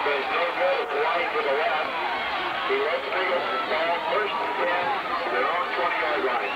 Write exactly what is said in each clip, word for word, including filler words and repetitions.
is no good. It's wide to the left. He lets Amigos the ball. First and ten. Their own twenty-yard line.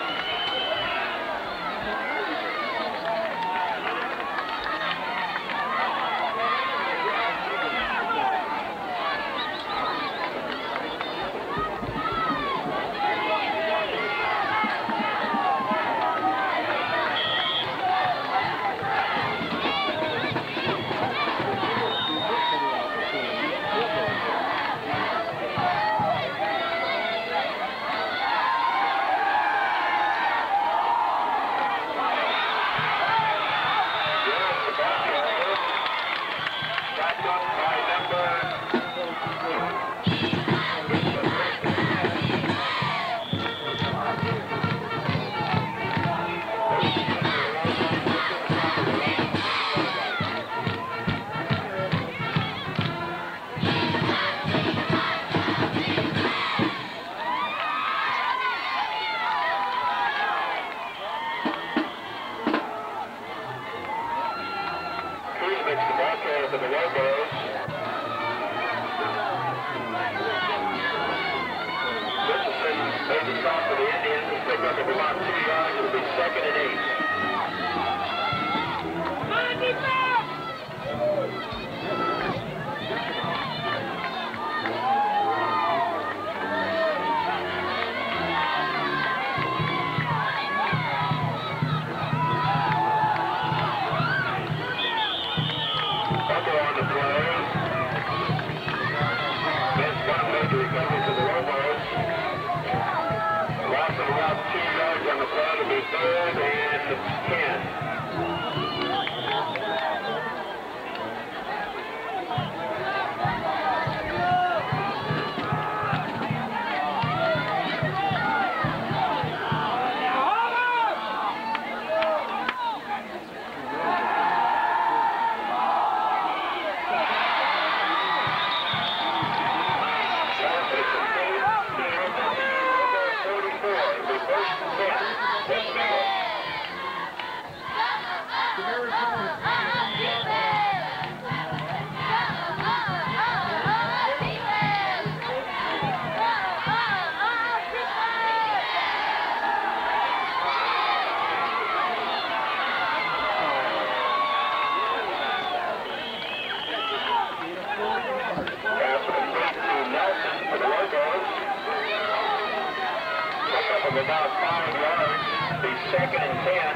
About five yards, the second and ten.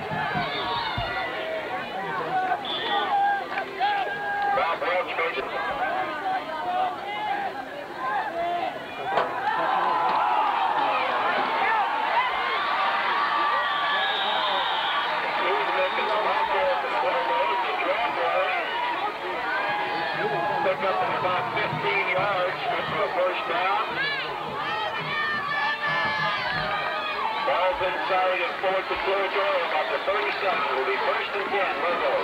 Bob Welch made it. He's making the hot ball from the elbows, the drop ball. Pick up in about fifteen yards for a first down. Ball's inside and forward to territory about the thirty-seven. It will be first and ten. Logos.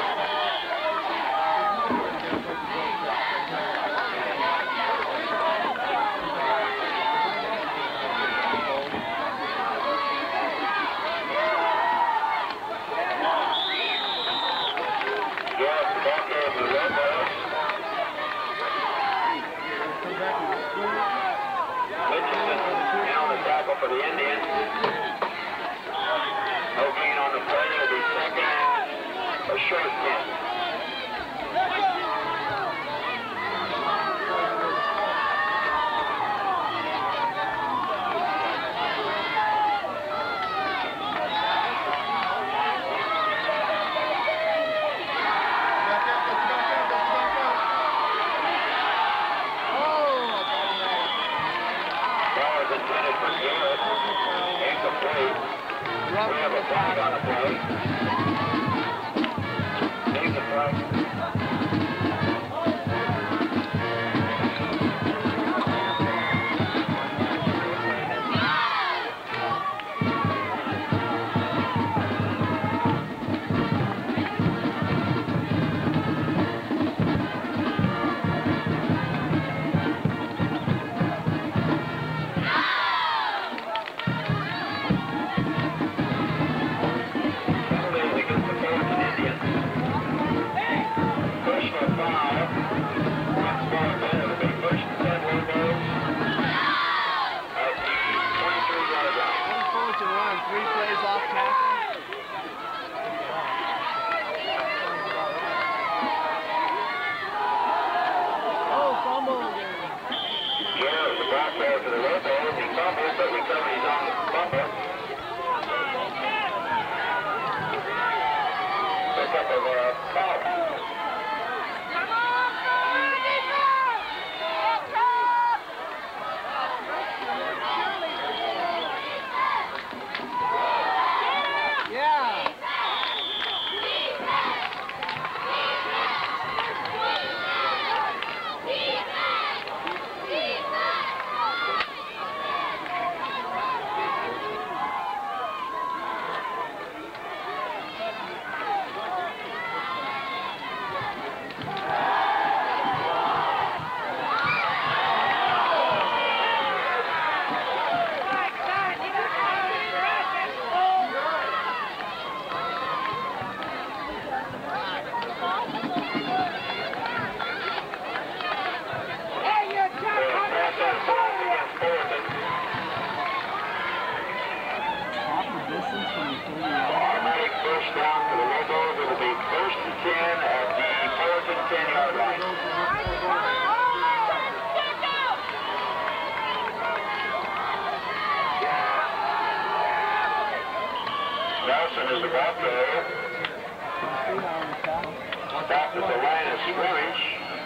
Yes, the ball carrier for the Logos. Richardson down the tackle for the Indians. No gain on the play. It'll be second. A short backup of uh, Bob. Nelson is about there. Stopped at the line of scrimmage.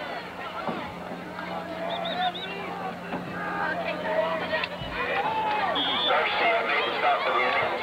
Garcia made the stop for the Indians.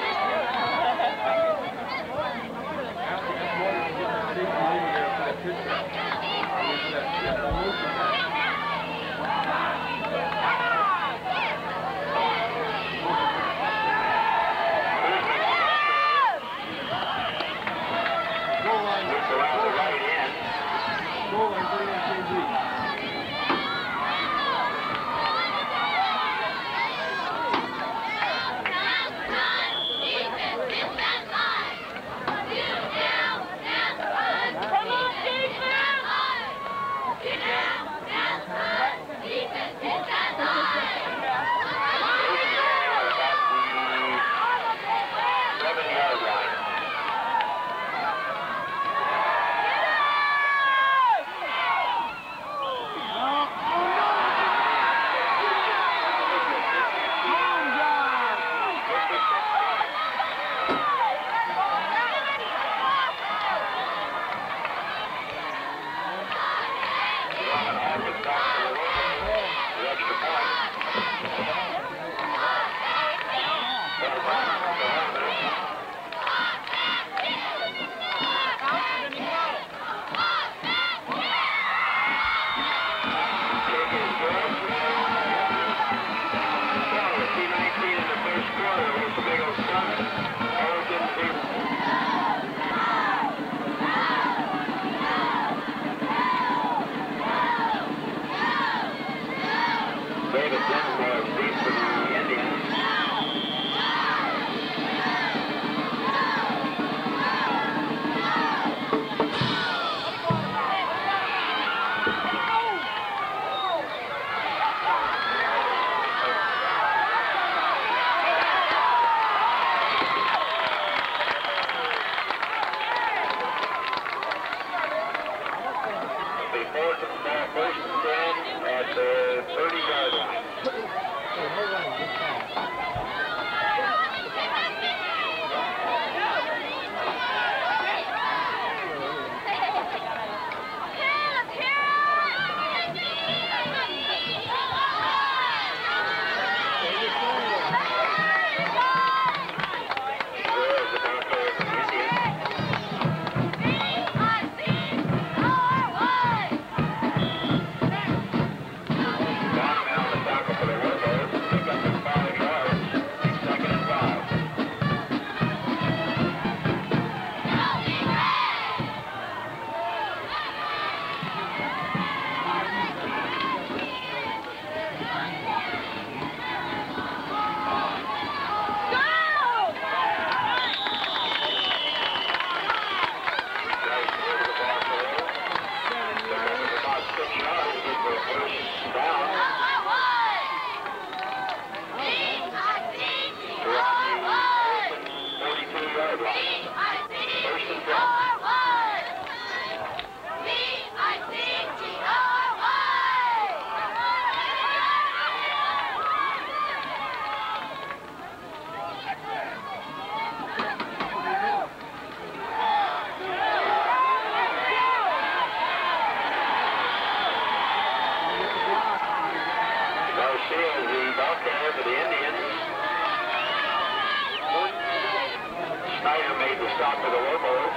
stop for the locals.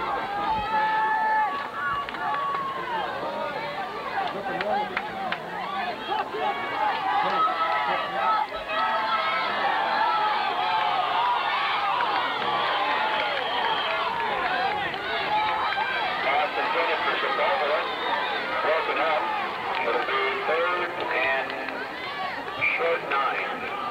Pass intended for Sepulveda. Broken up. It'll be third and short nine.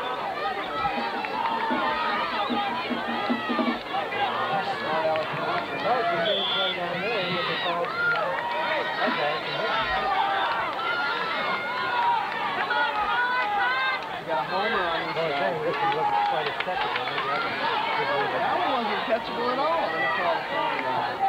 That one wasn't catchable at all. They called it something about it.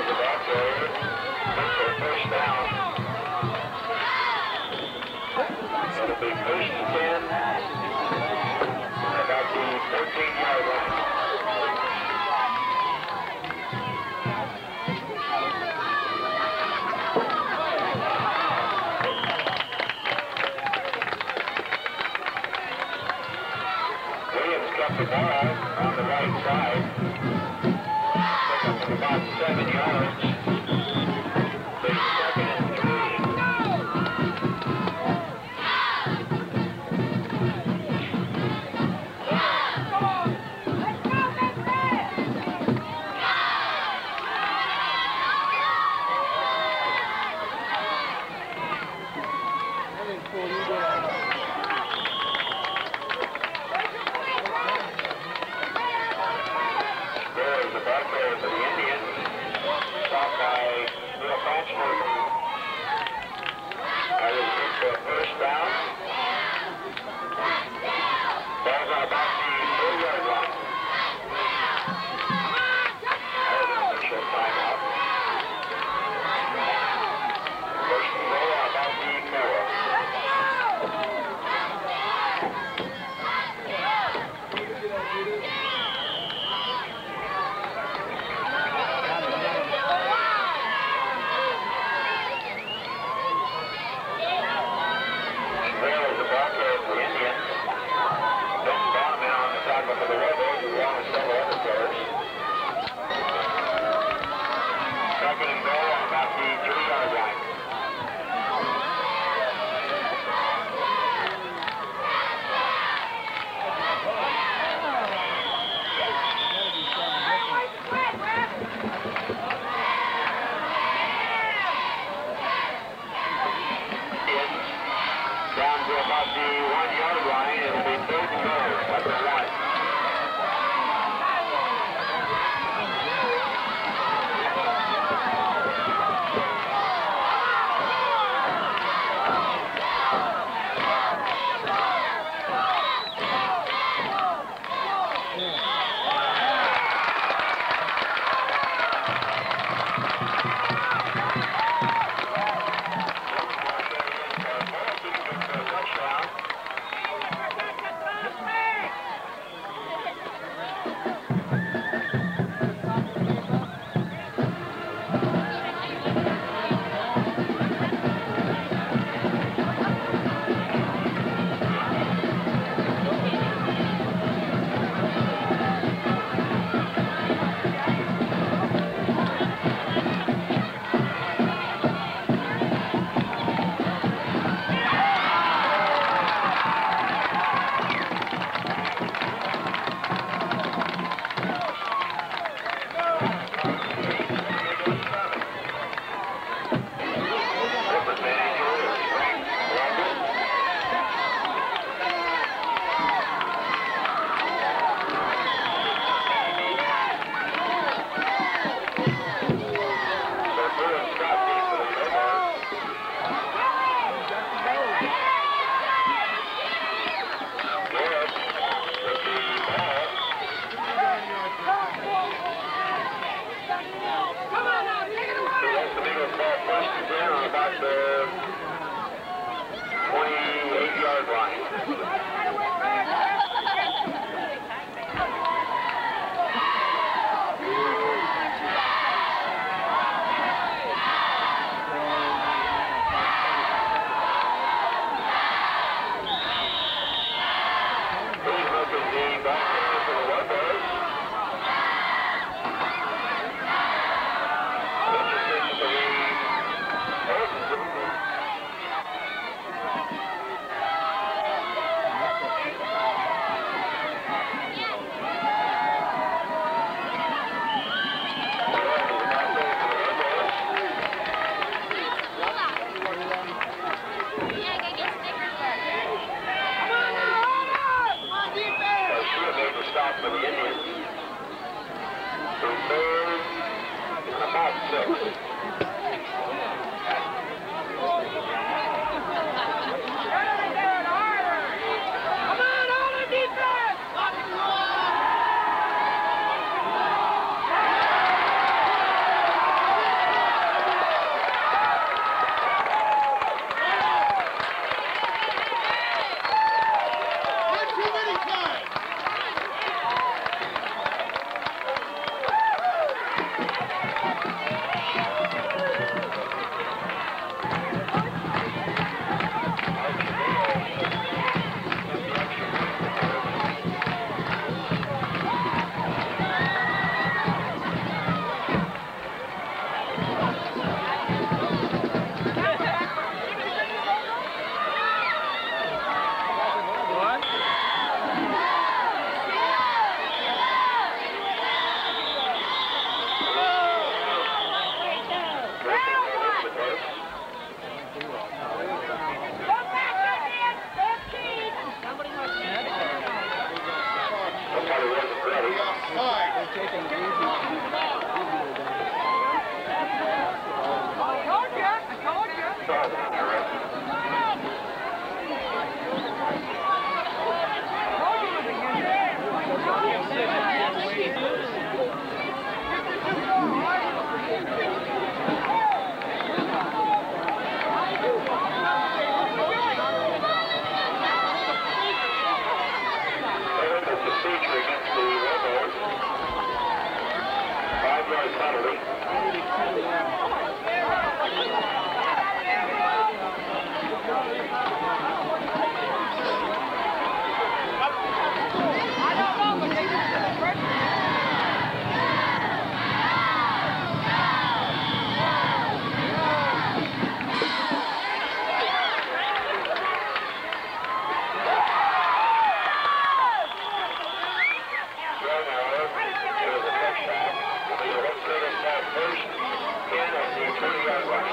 the back there. For first down. It'll be first and ten. About the fourteen-yard line. Williams got the ball on the right side. Pick up about seven yards. Big second and three. There's the back there for the Indians. Stopped by Will Bachelor. That is for a first down. Ball's on about the four-yard line. That is an official timeout. First and goal on about the four. Second and goal on about the three-yard line. Down to about the one-yard line. It'll be third and goal at the one. twenty-yard line.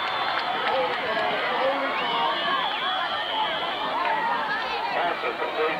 Complete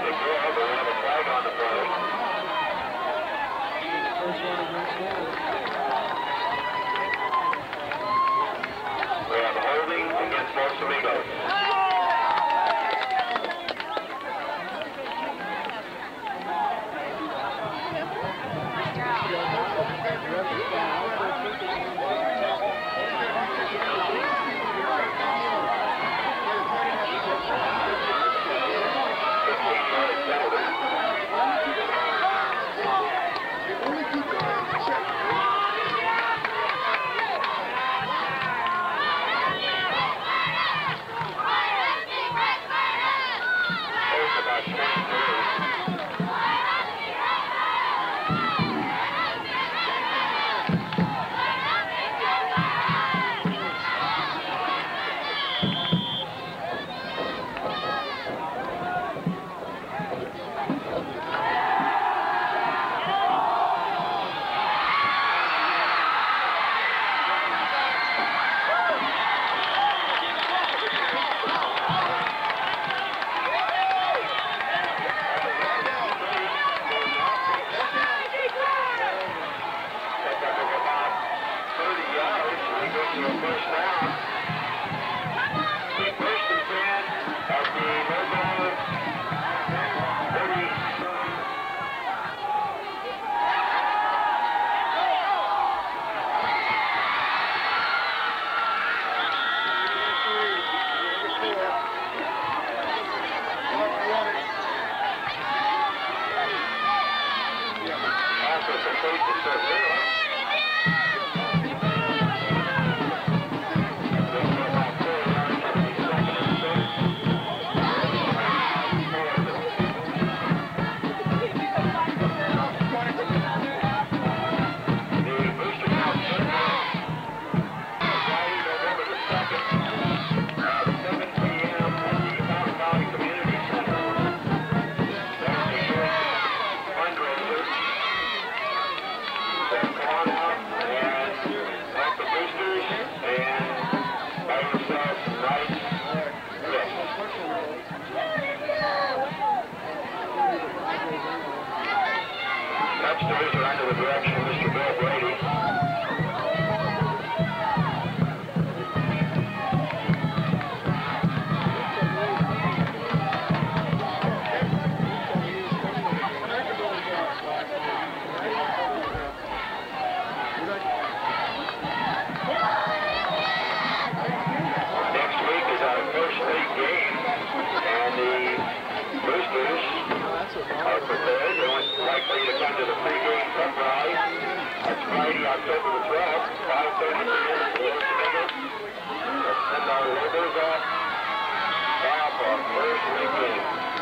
Boosters are prepared. They want likely to come to the pregame cup ride. That's Friday, October the twelfth, five thirty p m at the Los Amigos. Let's send our logos off. Now for our first pregame.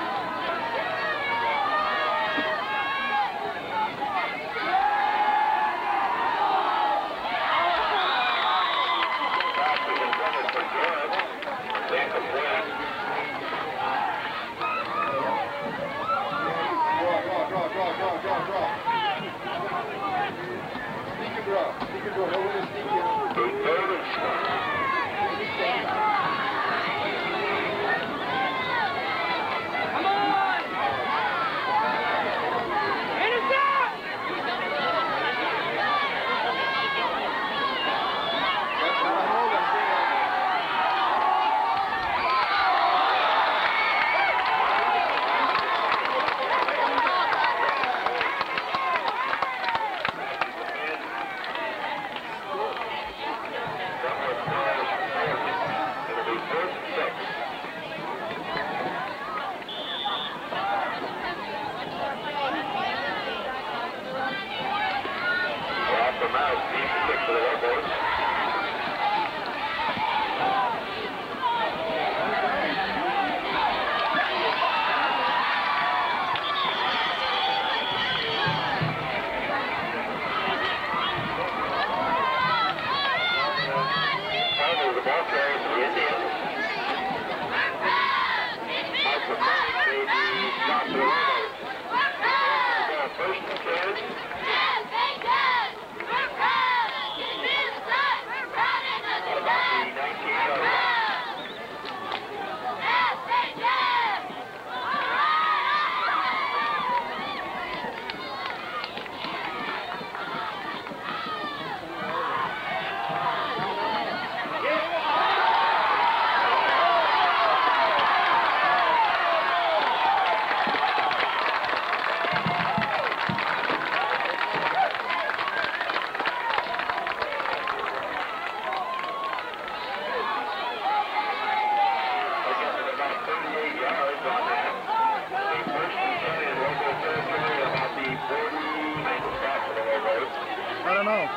Practice is running for good. Then complete. Draw, draw, draw, draw, draw. Sneak and draw. Sneak and draw. No way to sneak in. Eight thirty. Come on! Hit us out! That's not a hold, I'm saying. I don't know.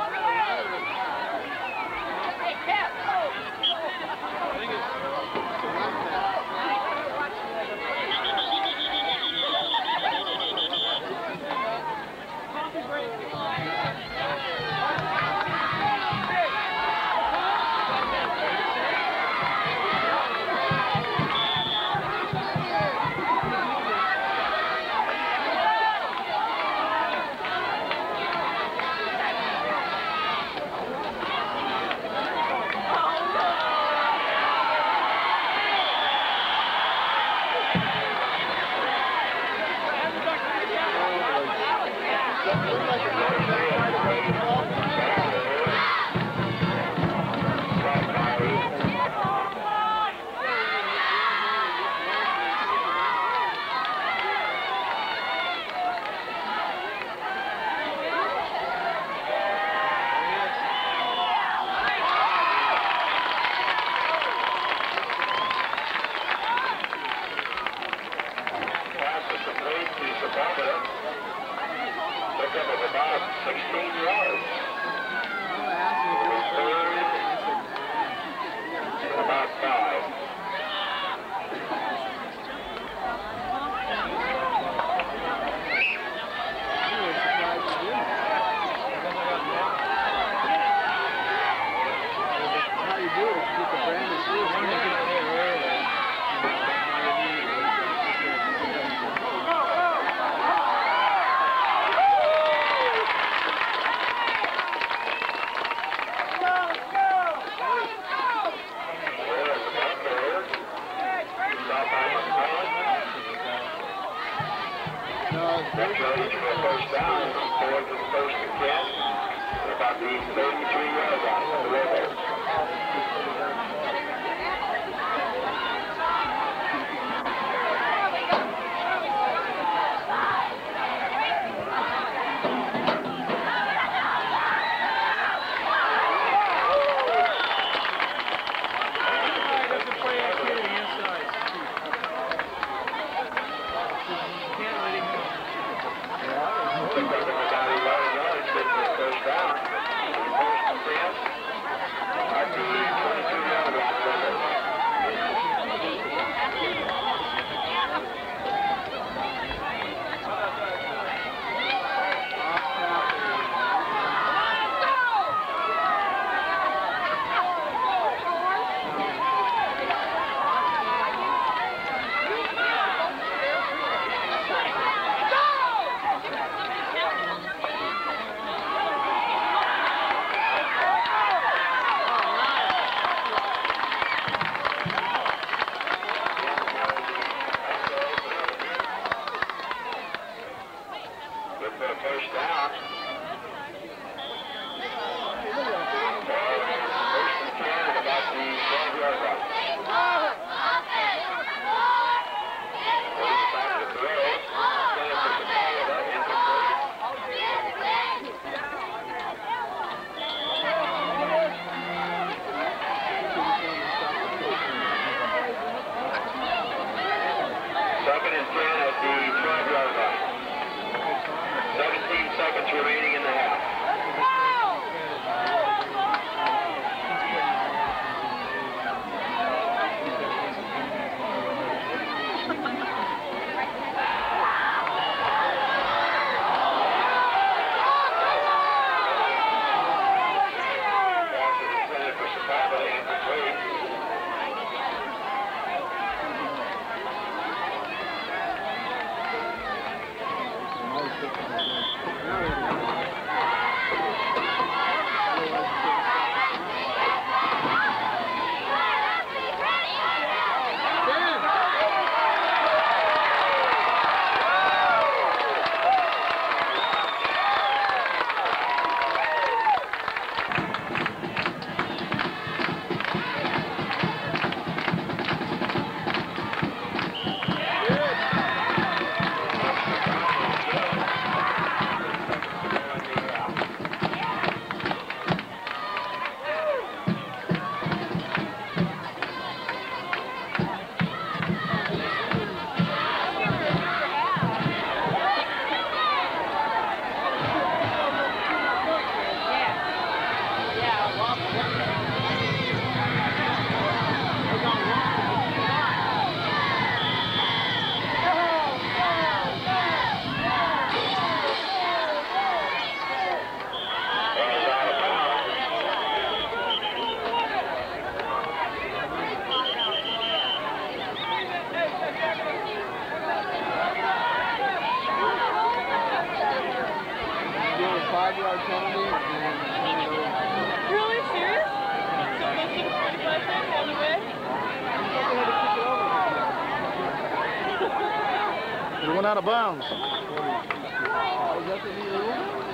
out of bounds. Is that the new rule?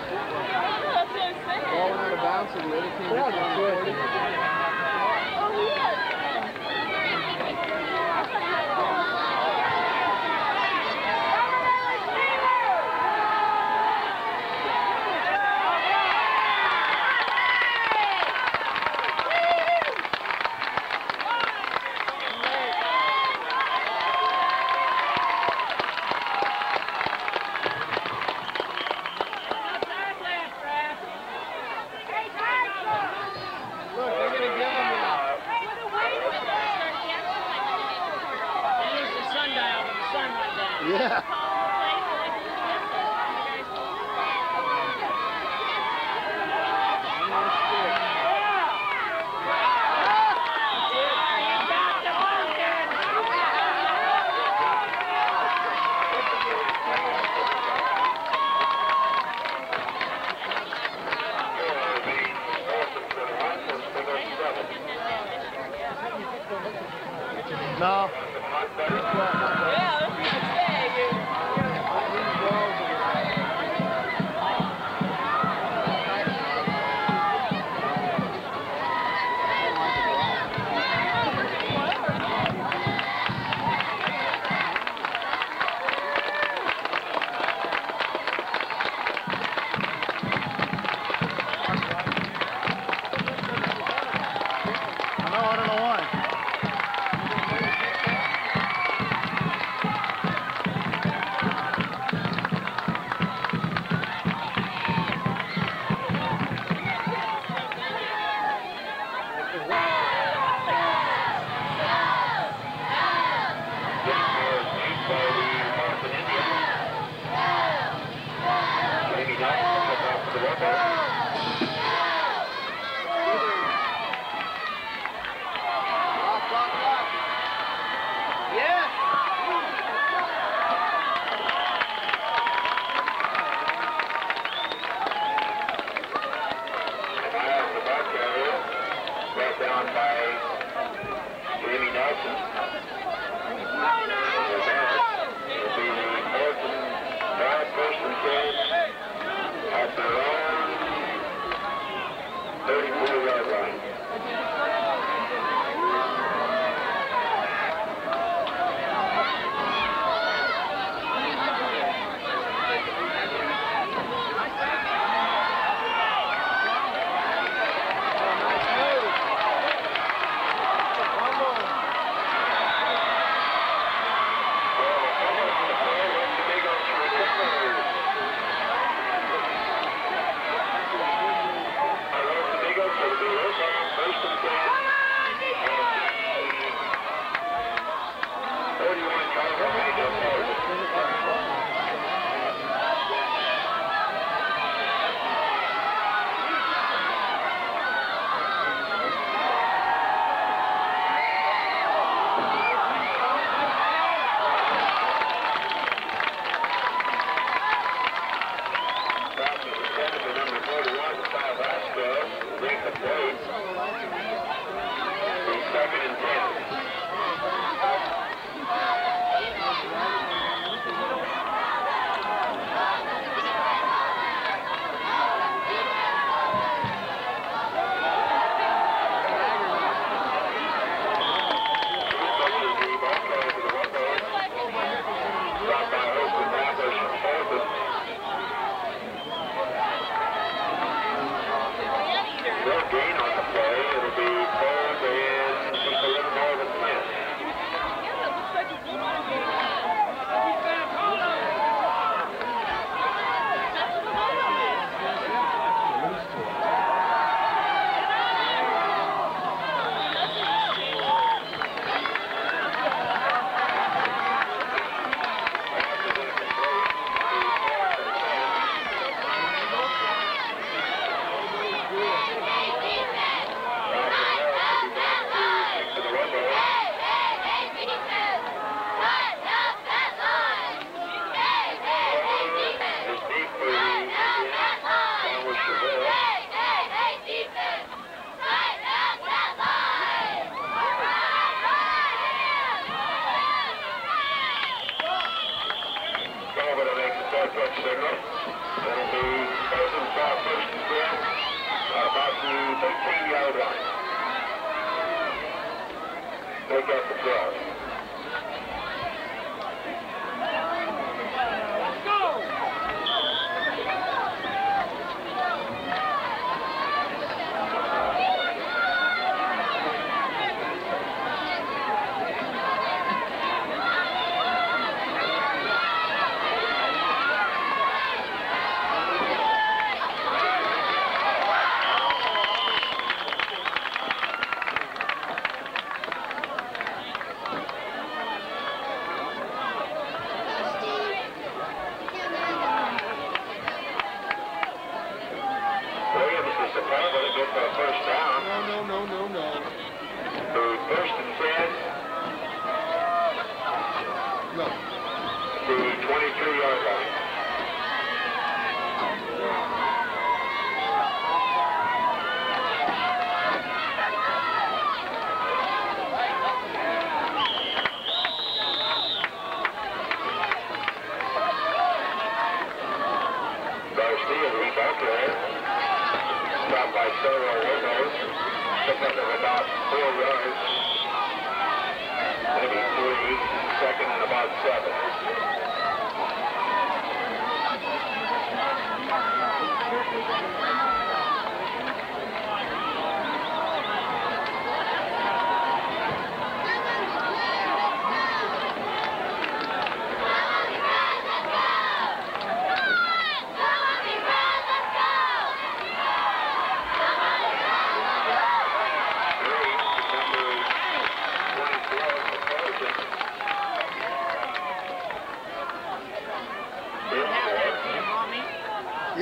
Ball went out of bounds, so the other team was going Yeah. No.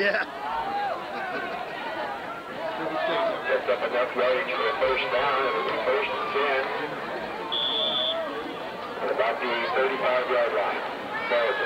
Yeah. Picked up enough yardage for a first down. It'll be first and ten. At about the thirty-five yard line. Belgium.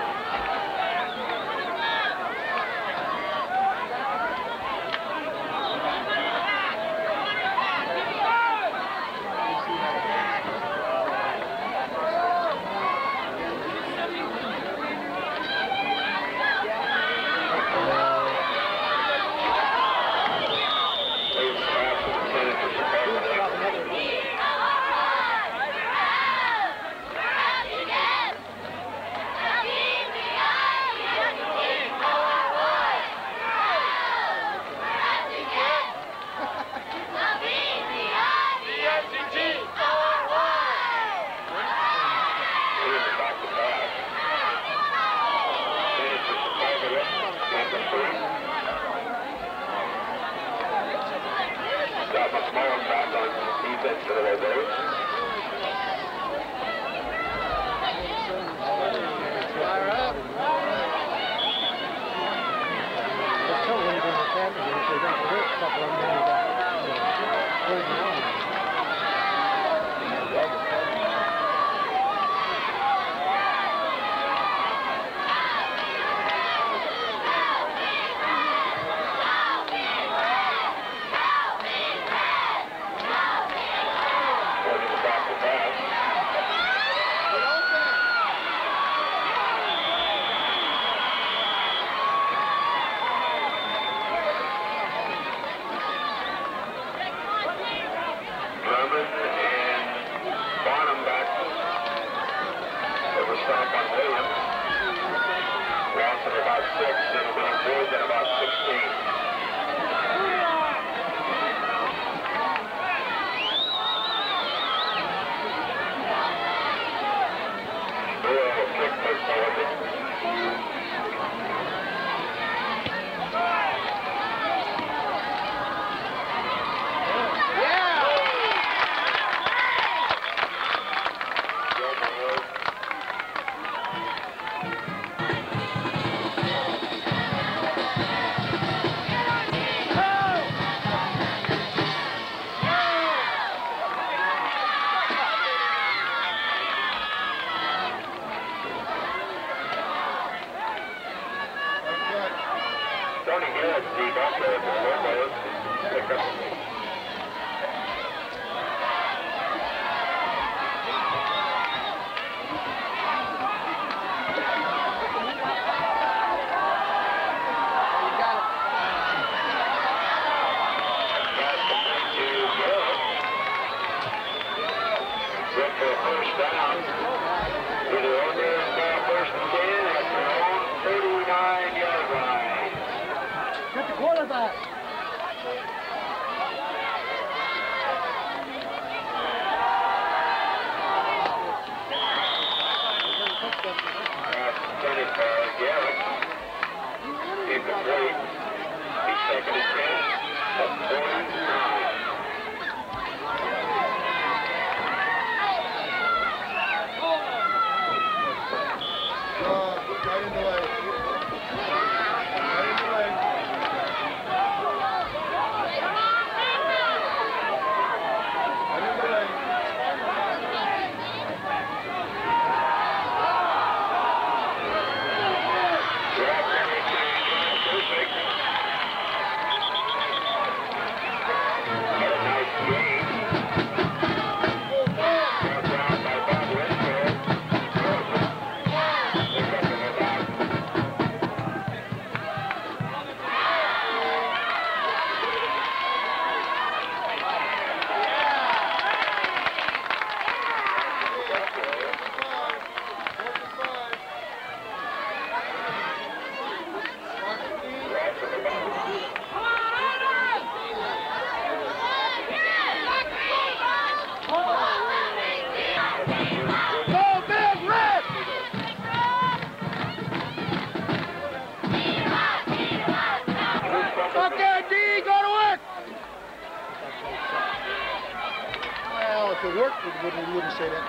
If it worked, we wouldn't, we wouldn't say that.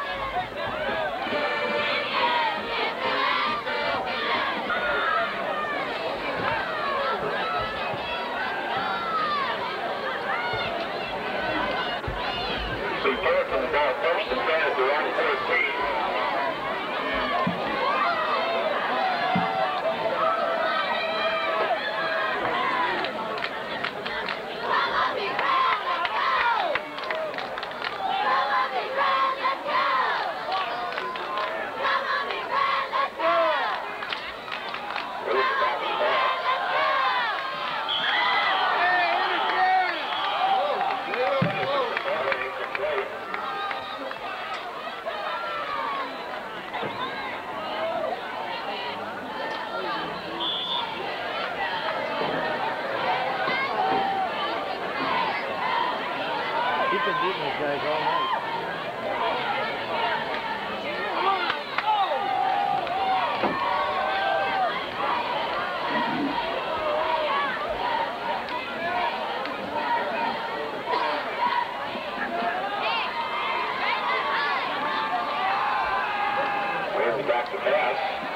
He's been beating these guys all night. Wins back to pass.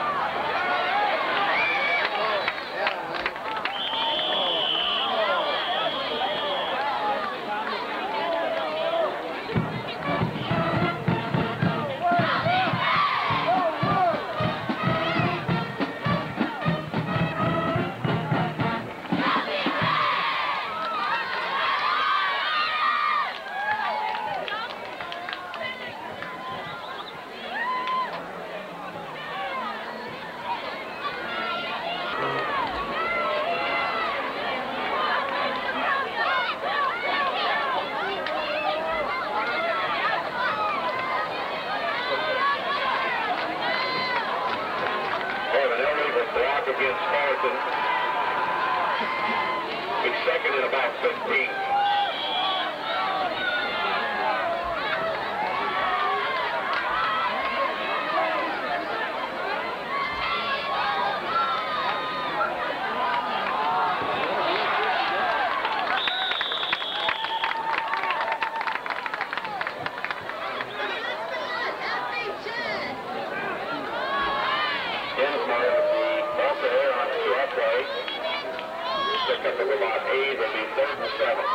Against Spartan. He's second in about fifteen. Pick up about eight, it'll be third and seven.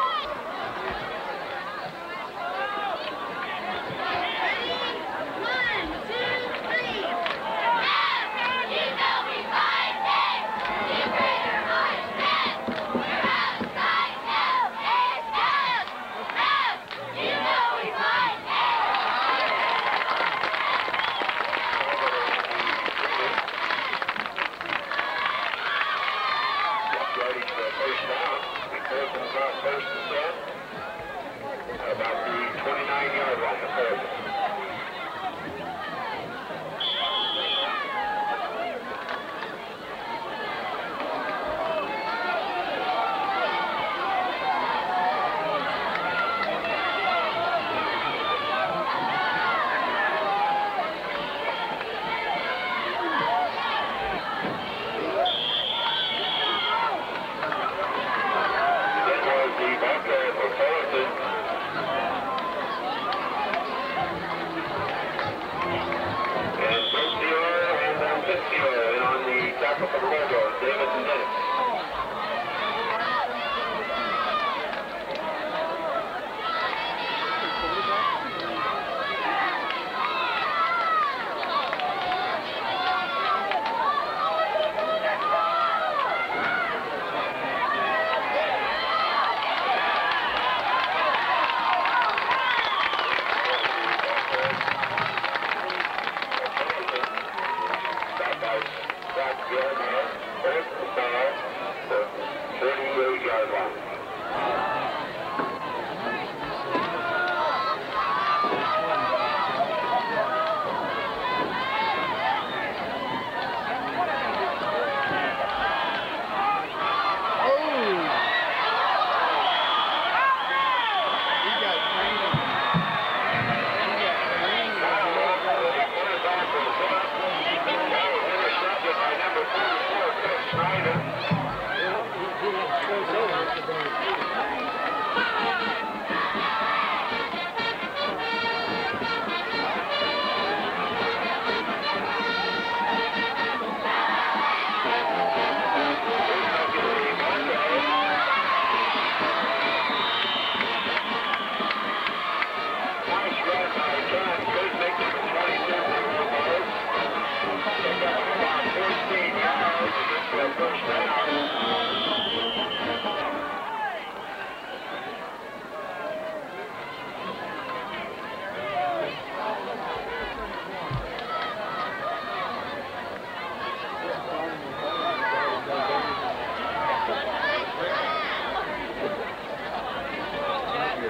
First down, because it's about first and ten, about the twenty-nine yard line of third.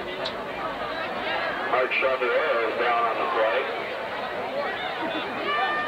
Hard Chevrolet is down on the play.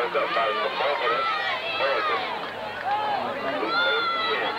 broke up by some more minutes. Oregon. We third ten.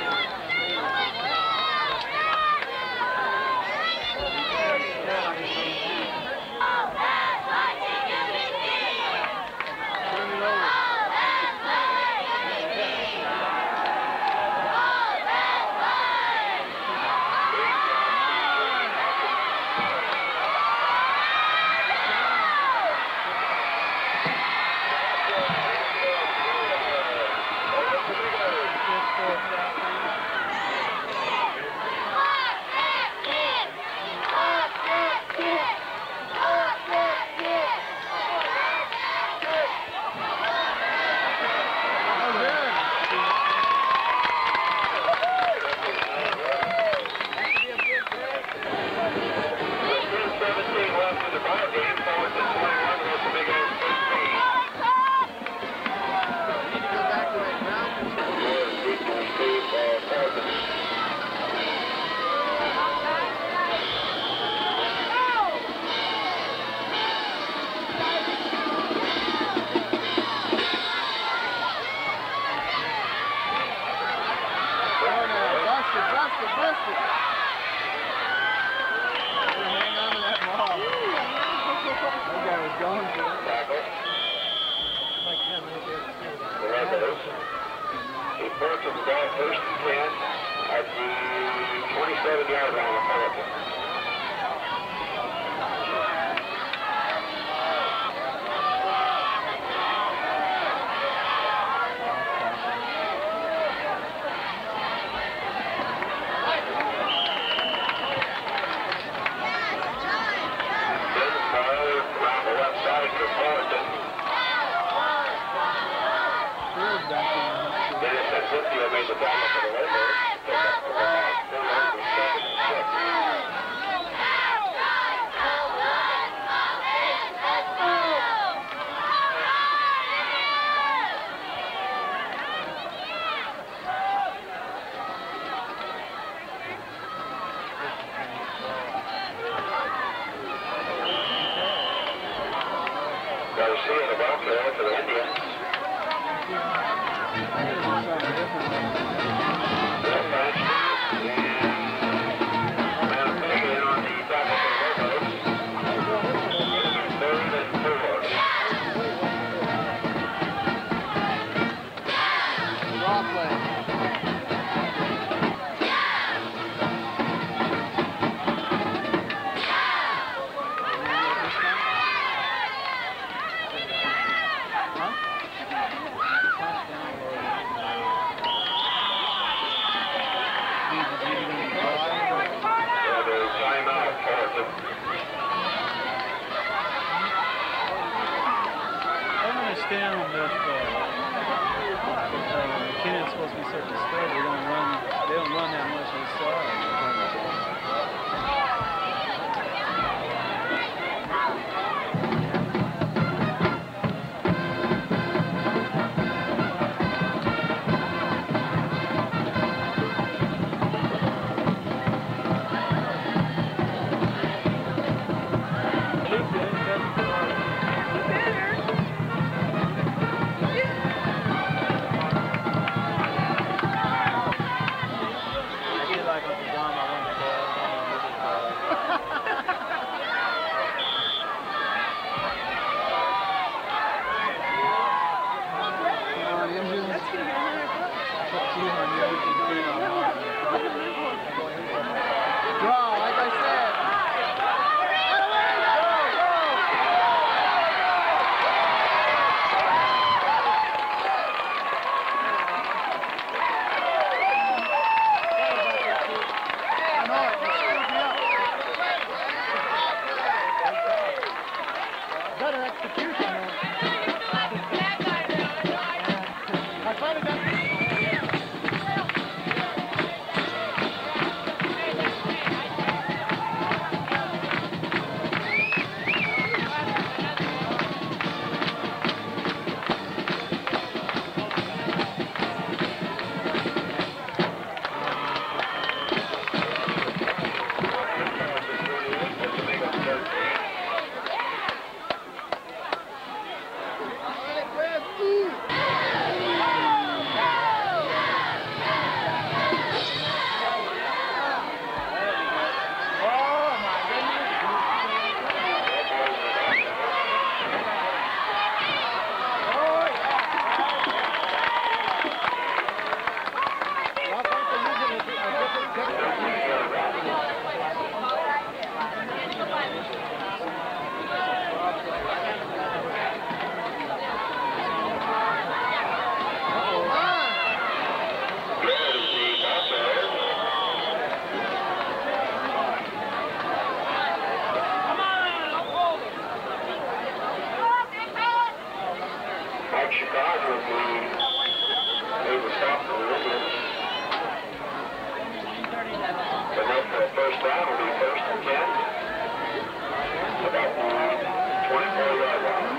The net for first down will be first and ten. About the twenty-four yard line.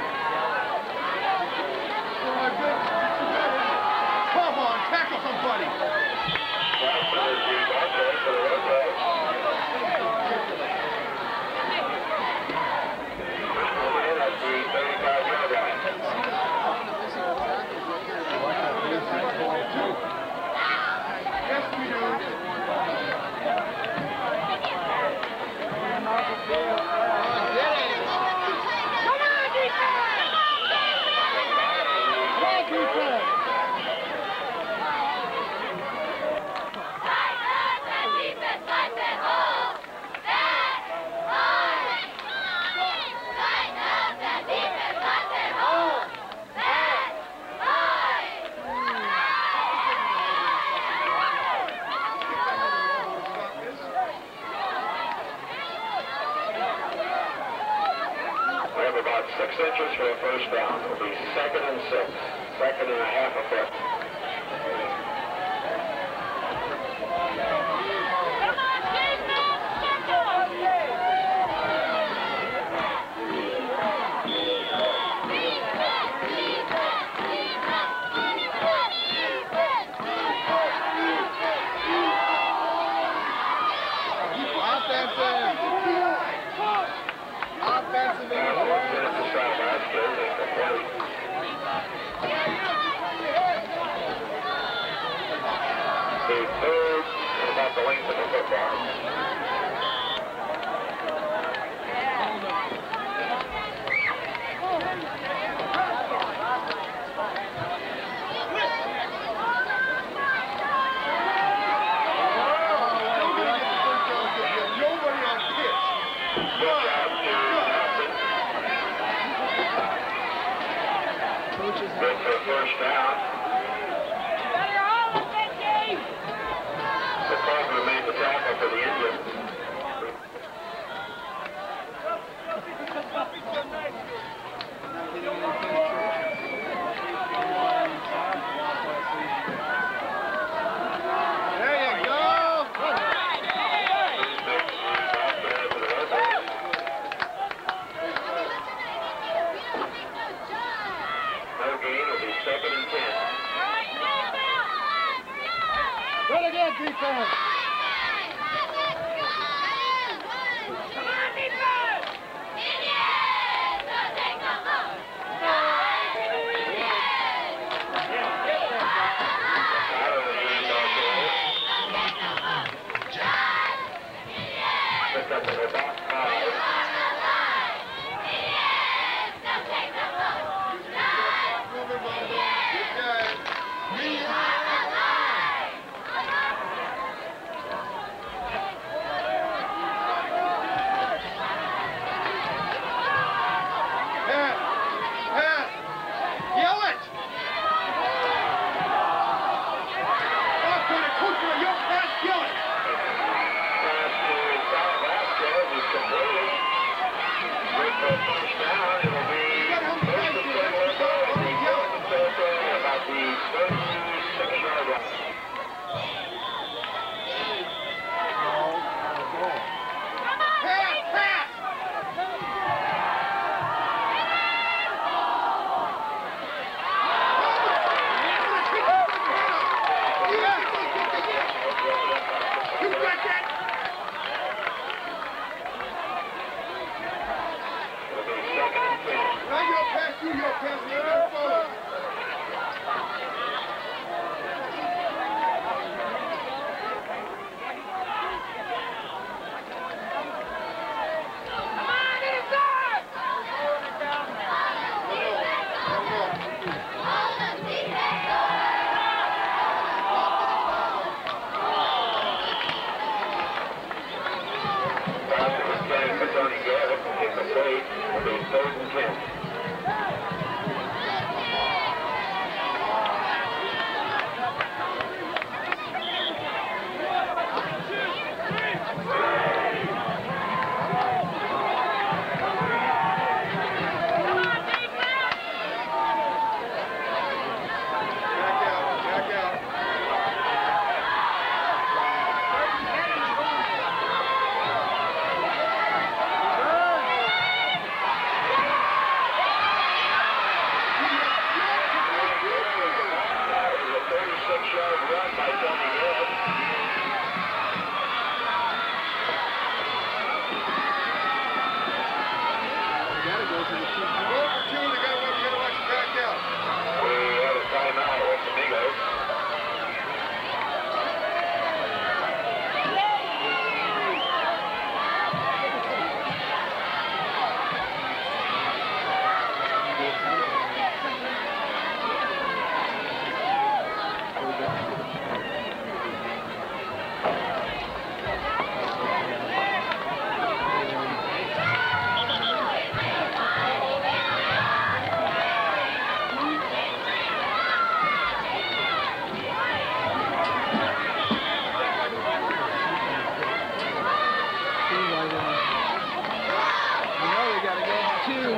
Come on, tackle somebody. Well, so there's the okay for the road play. First one in at the thirty-five yard line. Yes, we do. Six inches for a first down. It'll be second and six. Second and a half a foot. The third is about the length of the football. Nobody on pitch. Good job to Johnson. Good for first down. The Cardinal made the tackle for the Indians.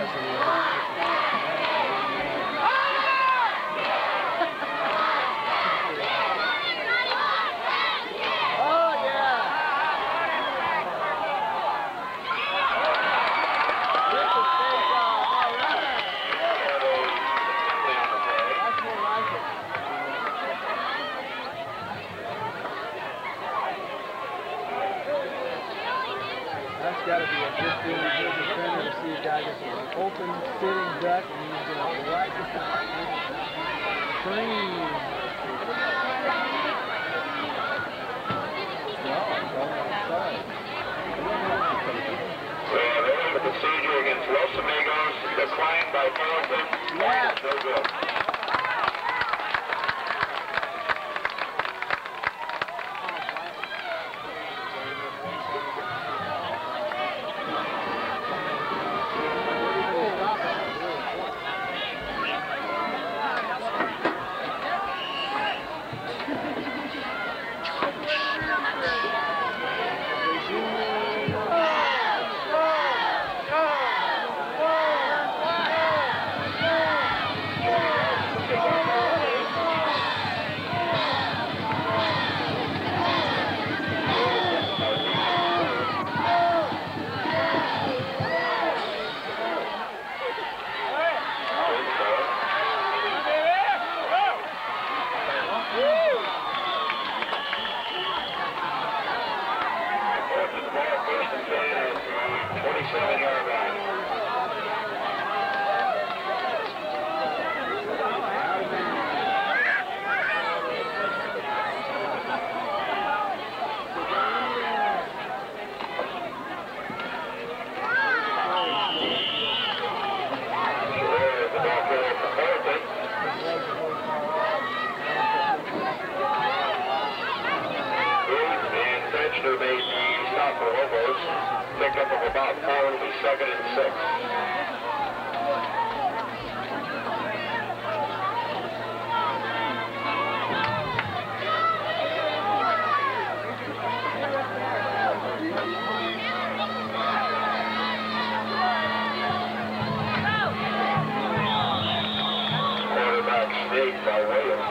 Got to be a good thing for the defender to see a guy that's an open sitting duck and he's going to right to the cream. Well, there's the procedure against Los Amigos, declined by Fullerton. Yeah. No good. twenty-seven yard line. Made the stop for Lobos, pickup of about four, will be second and six. Quarterback sneak by Williams.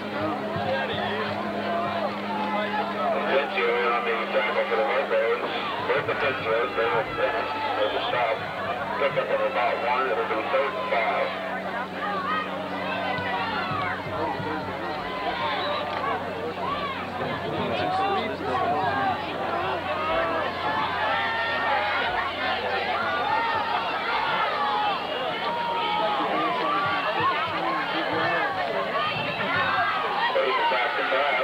Pincio in on the tackle for the Lobos. Both the Pincios, they will finish. There's a stop. Pickup of about one. It'll be third and five. Back to pass.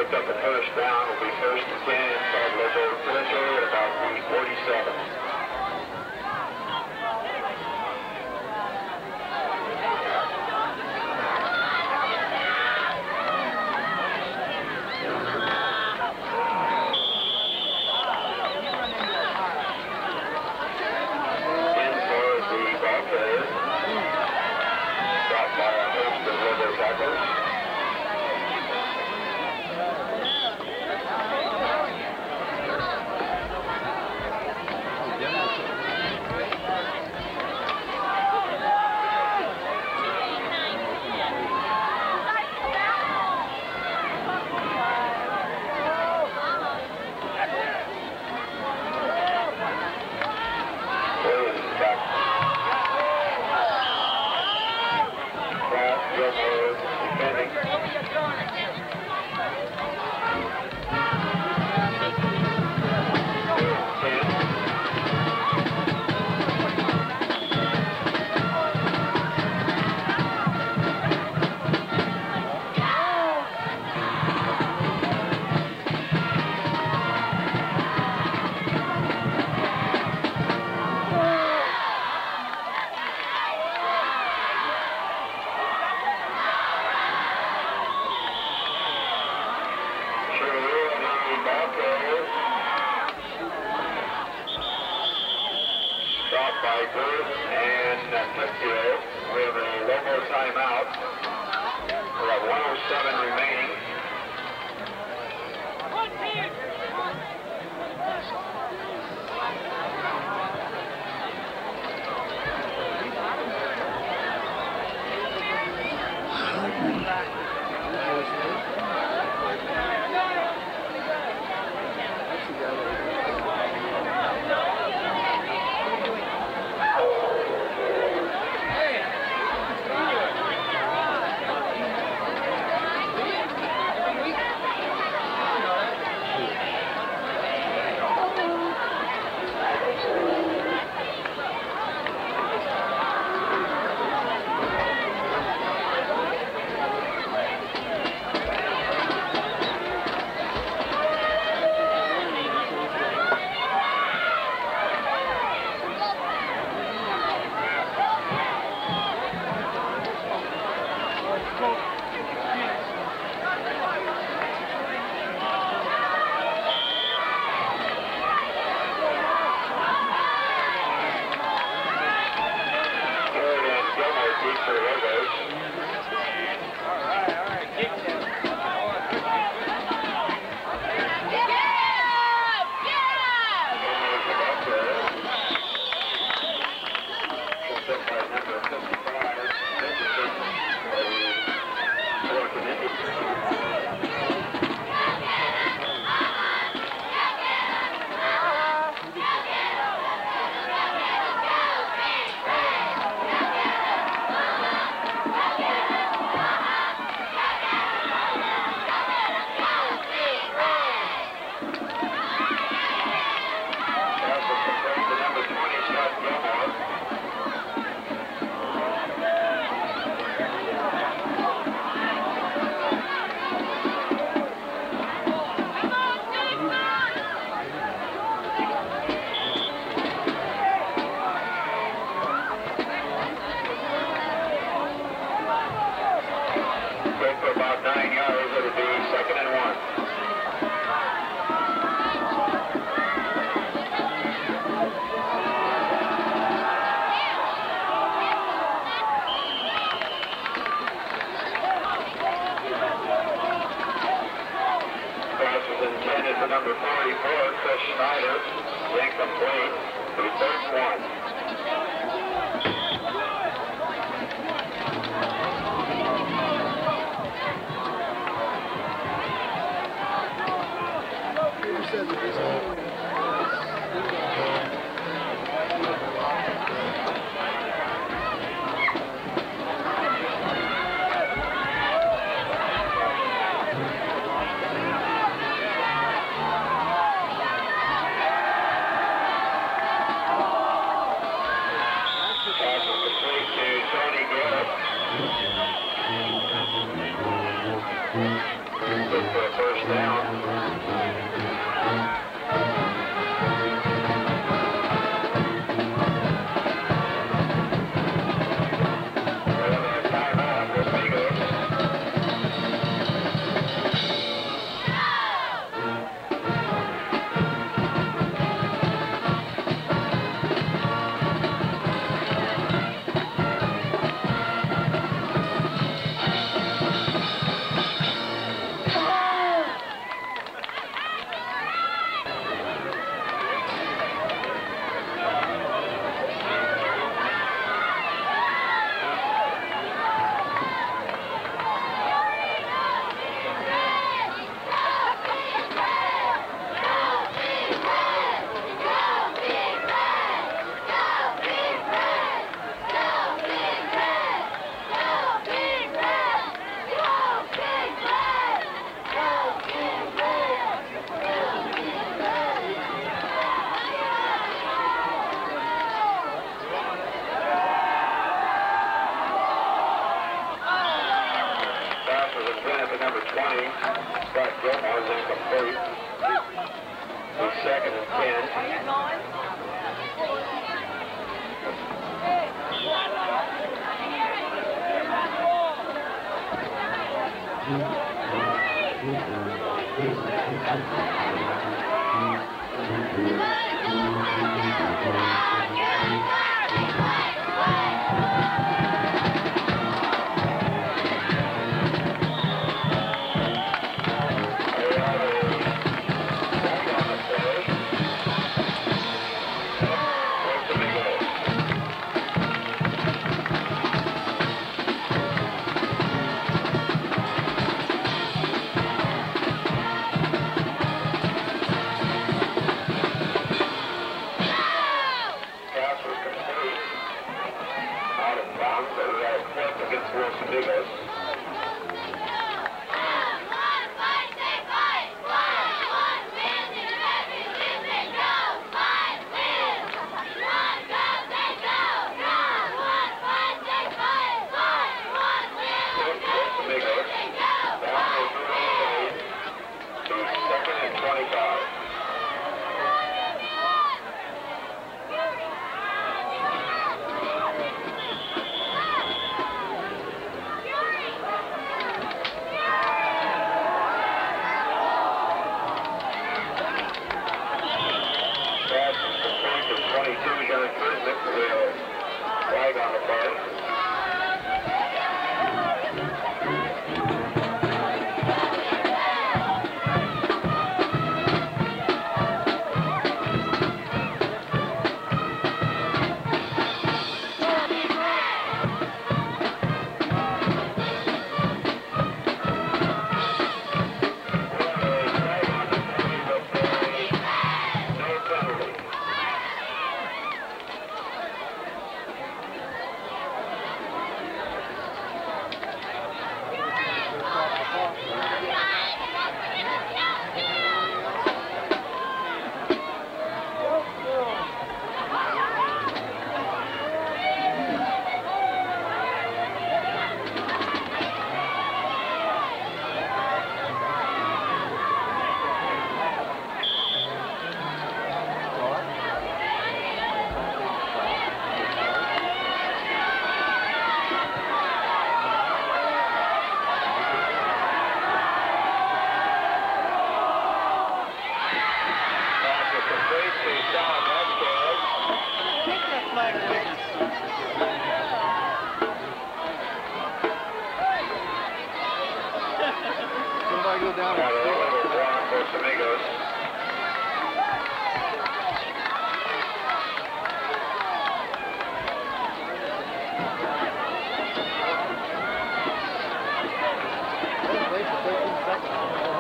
picked up the first down. Will be first and ten inside local territory at about the forty-seven. He's second and ten. Amigos. Flag on the play. Somebody go down and see it. Amigos. Wait for thirteen seconds.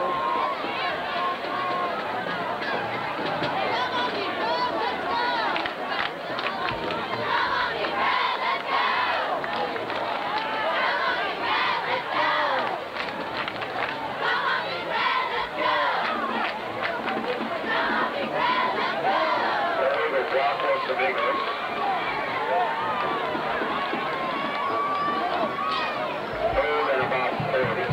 Amigos. Third and about thirty.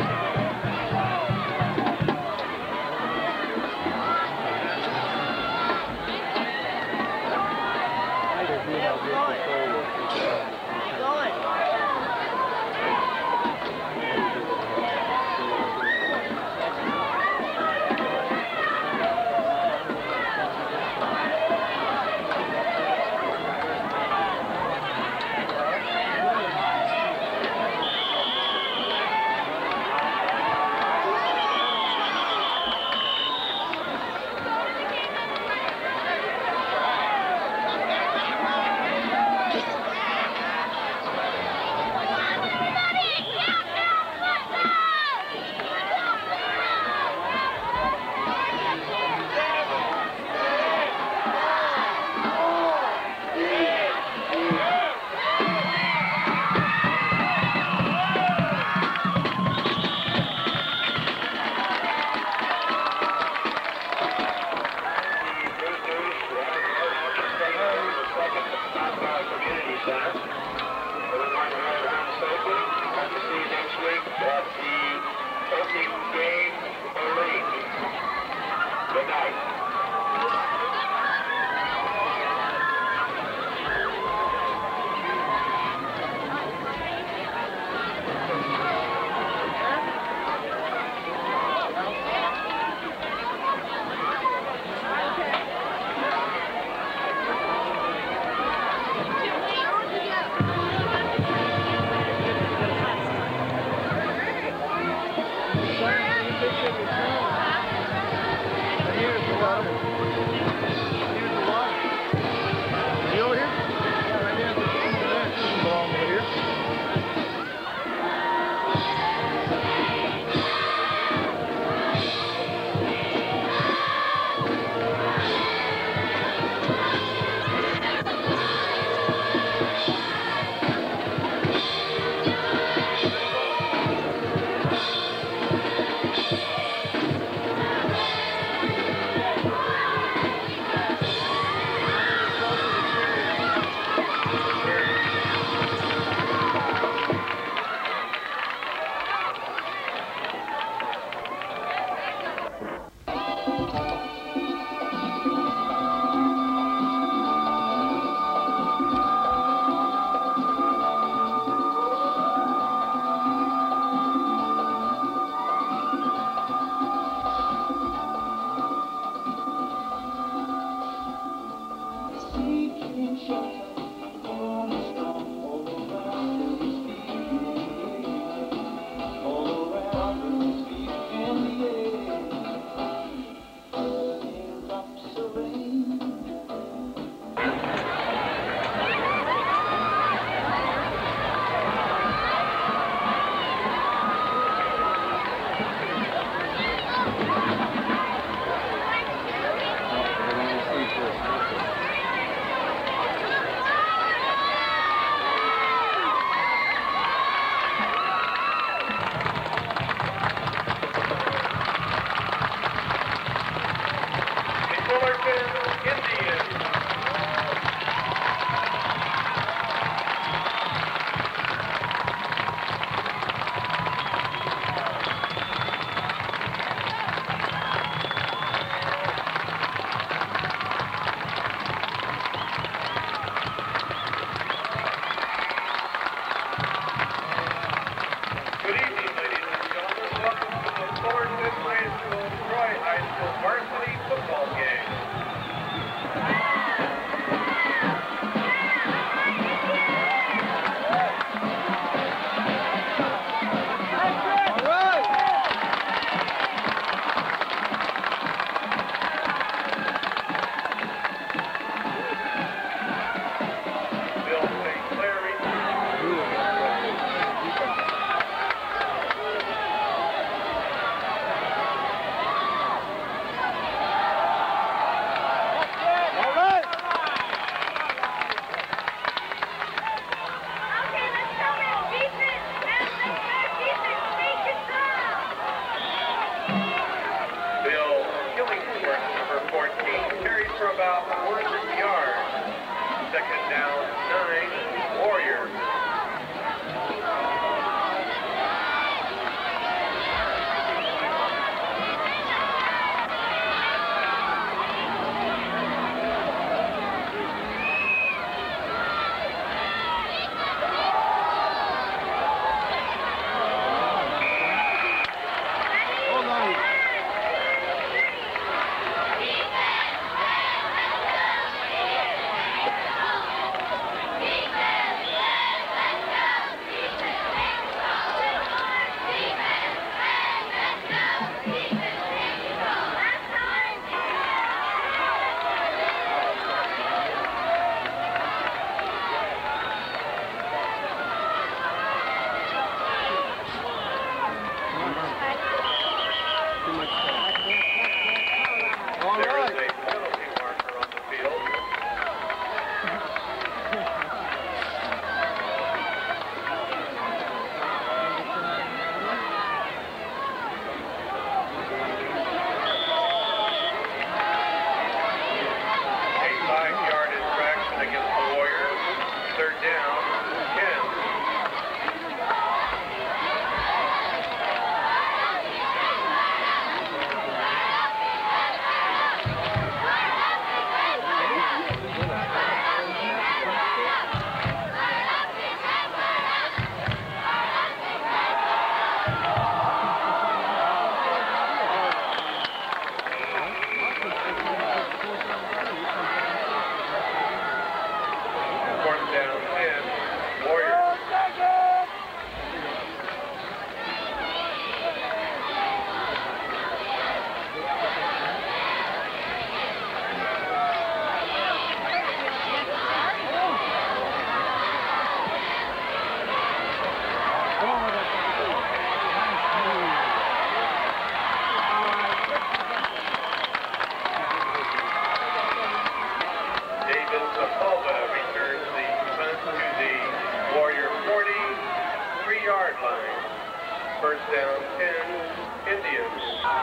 First down, ten, Indians.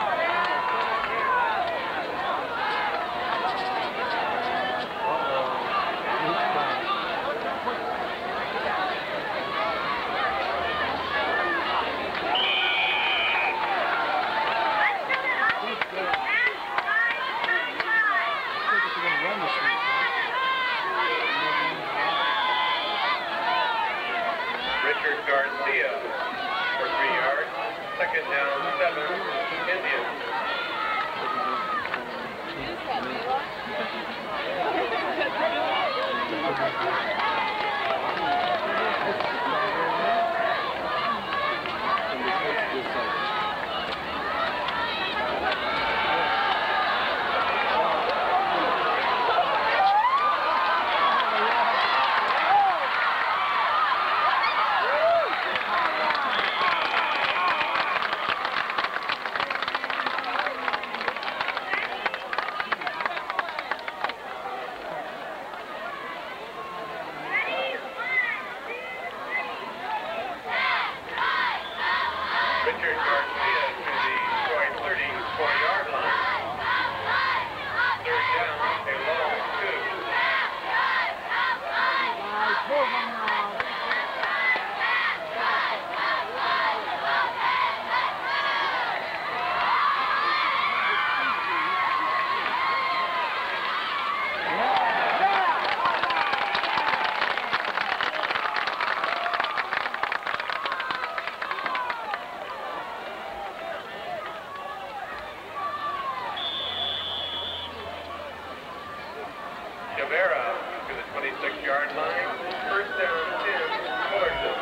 Garcia for three yards. Second down, seven, Indians. Chavera to the twenty-six yard line. First down, ten, Fullerton.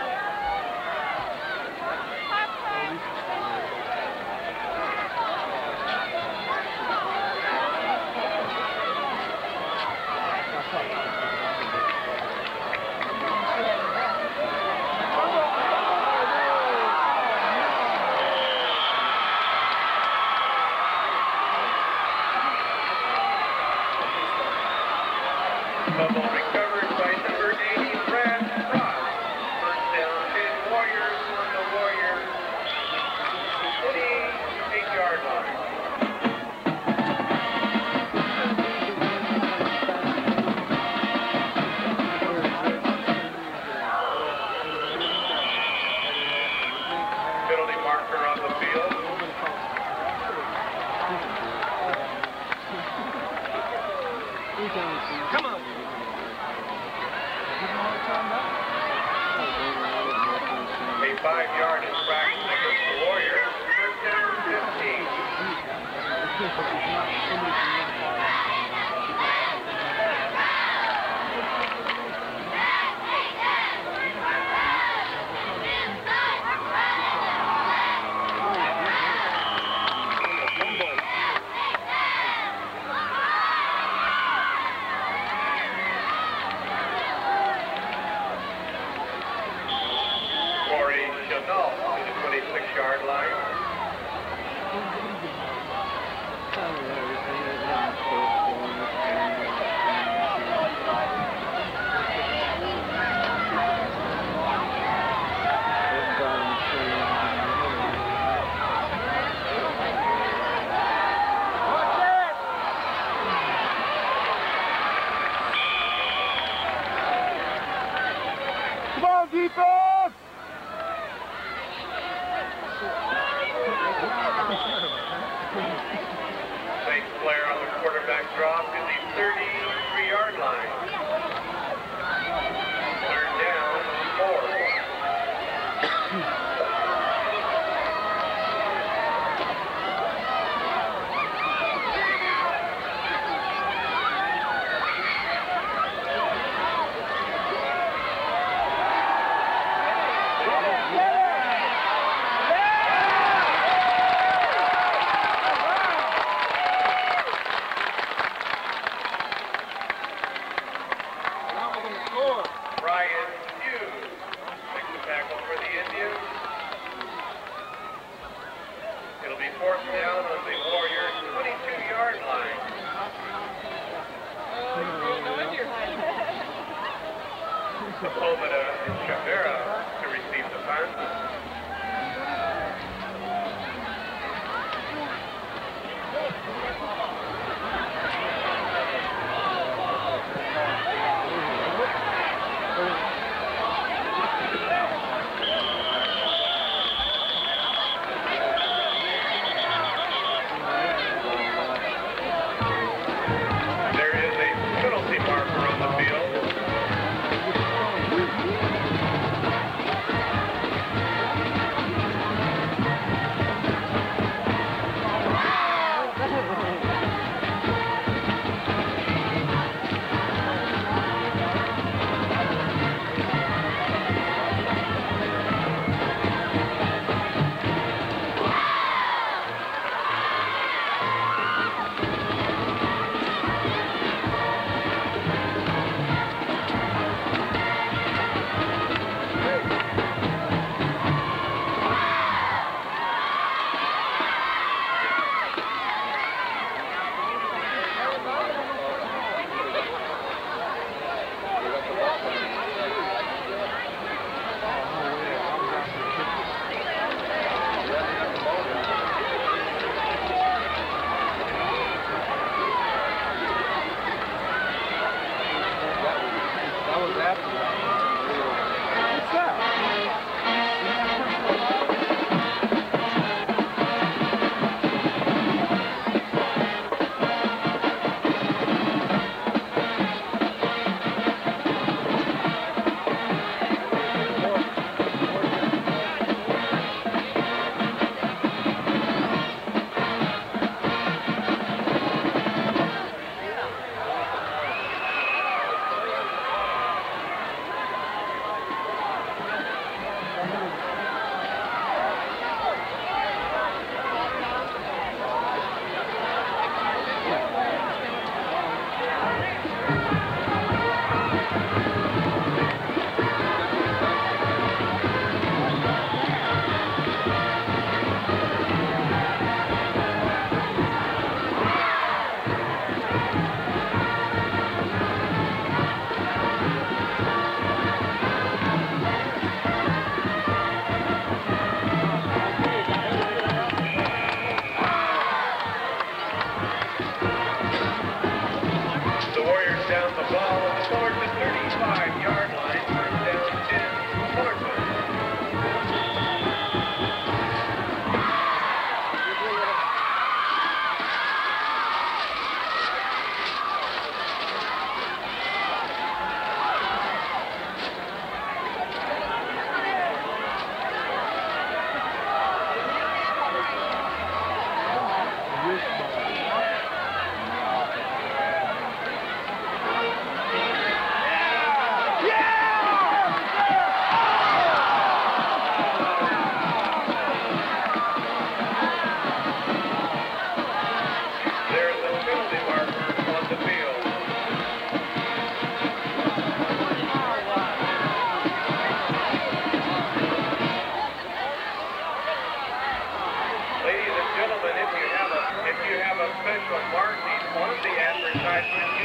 Bubble recovered by number eighty, Brad Frost. First down, ten Warriors on the Warriors. twenty-eight yard line. Penalty marker on the field. Come on. A five-yard infraction against the Warriors. First down, fifteen. twenty-six yard line. Come on, defense! Saint Clair on the quarterback drop to the thirty-three yard line. Third down, four. Brian Hughes makes the tackle for the Indians. It'll be fourth down on the Warriors' twenty-two yard line. Sepulveda and Chavera to receive the punt. There is a penalty marker on the field.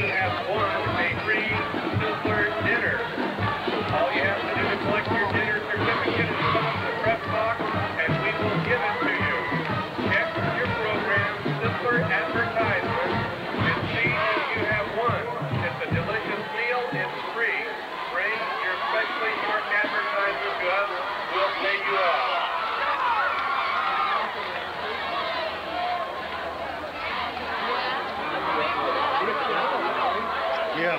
you have won a free Sizzler dinner. All you have to do is collect your dinner certificate and stop the press box, and we will give it to you. Check your program, Sizzler advertisement, and see if you have won. It's a delicious meal. It's free. Bring your specially marked advertisement to us. We'll pay you off. Yeah.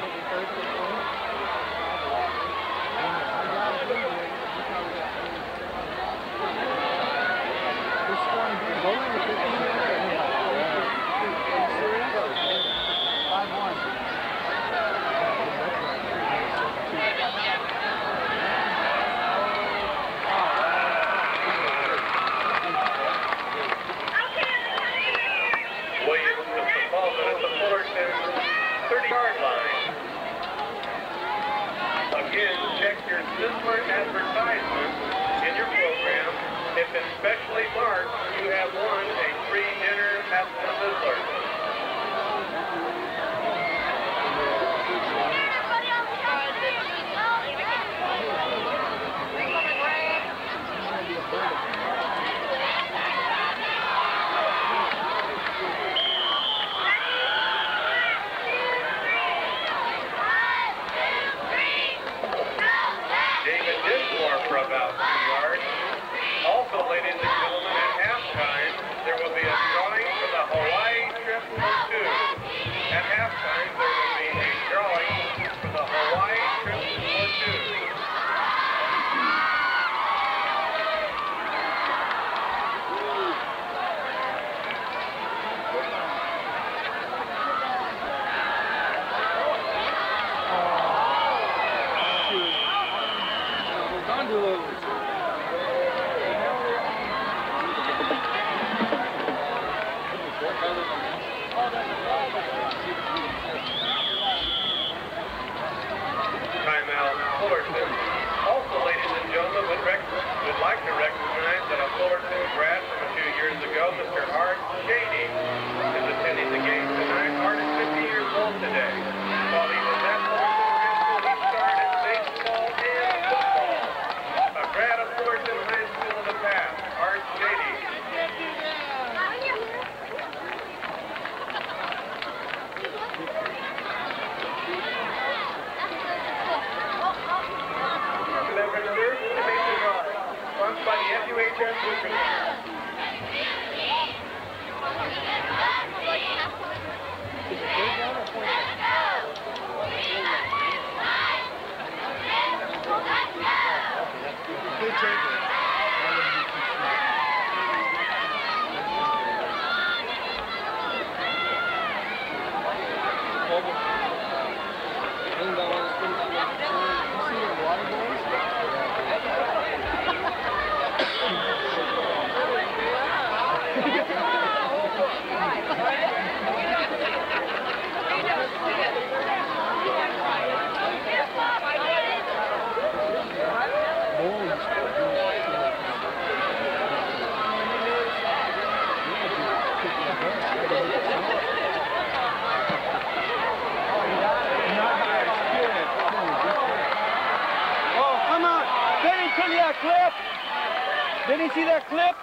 Williams with the ball at the Fullerton thirty-yard line. Again, check your Sizzler advertisement in your program. If it's specially marked, you have won a free dinner at the Sizzler. David did score for about two yards. Also, ladies and gentlemen, at halftime, there will be a drawing for the Hawaii trip for two. At halftime, there will be a drawing for the Hawaii trip for two. Timeout, Fullerton. Also, ladies and gentlemen, would, rec would like to recognize that a Fullerton grad from a few years ago, Mister Art Shady, is attending the game tonight. Art is fifty years old today. While he was at Fullerton High School, he started baseball and football. A grad of Fullerton High School in the past, Art Shady. Sponsored by the F U H S Championship. Clip! Didn't you see that clip?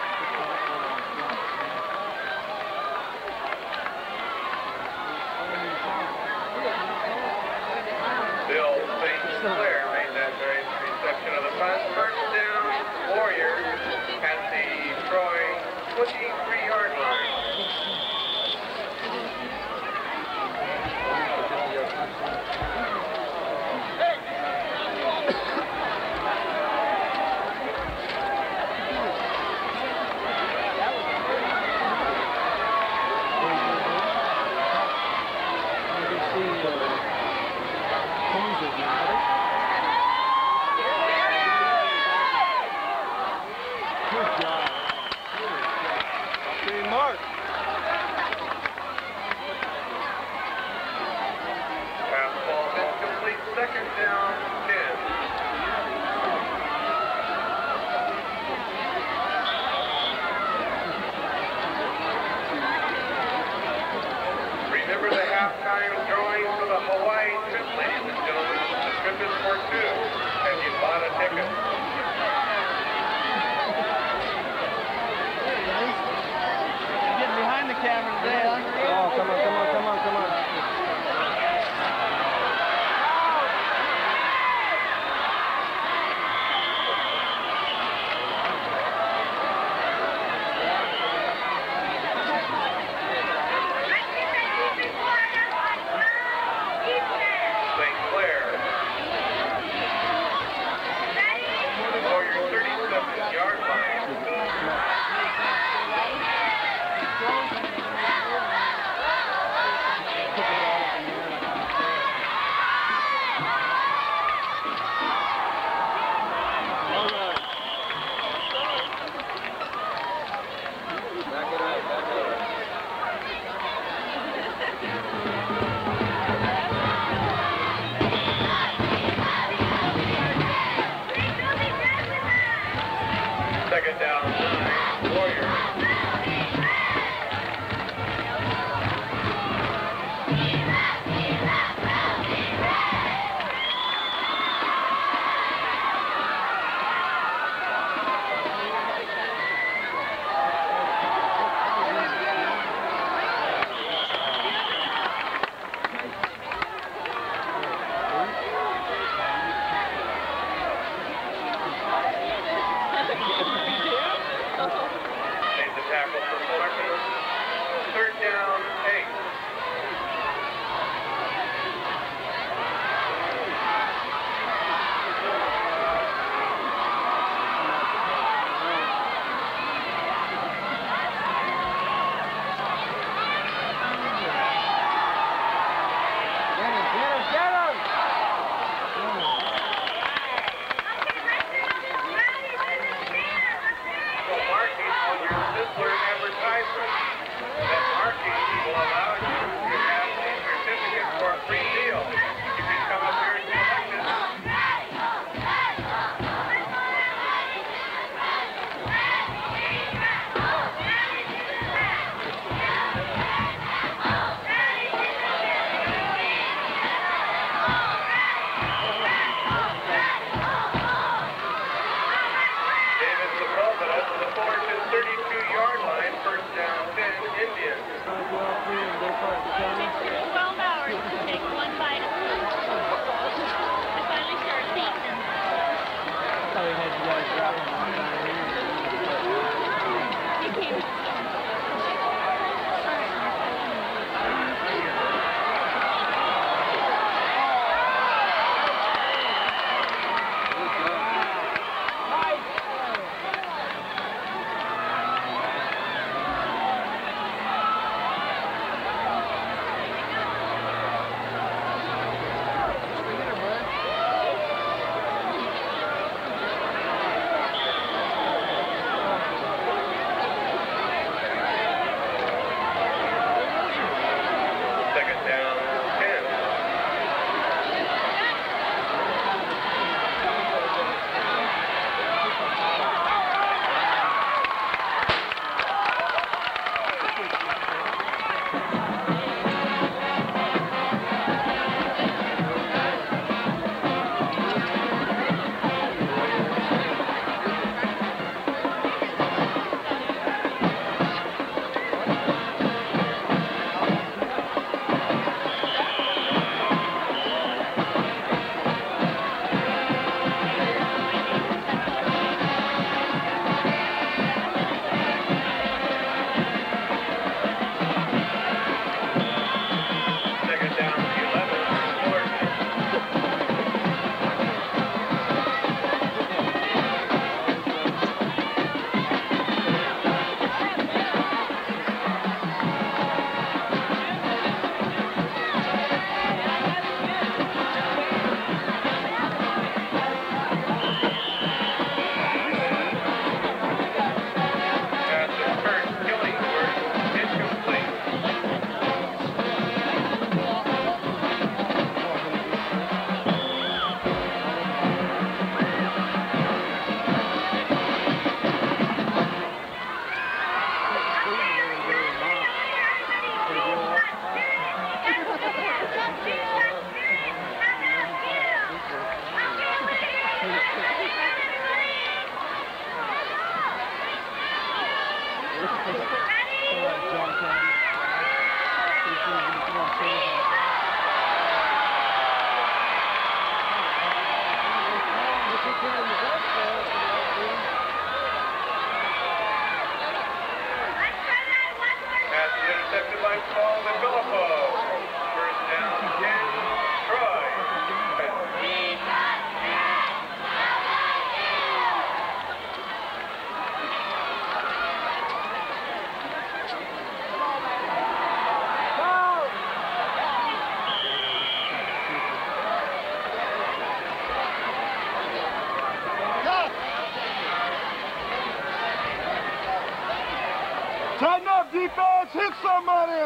Bill Saint Clair made that very reception of the punt. First down, Warriors at the Troy twenty-three yard line. Second down, ten. Remember the halftime drawing number two. Have you bought a ticket? Getting behind the camera today, huh? Oh, come on, come on, come on, come on. Saint Clair.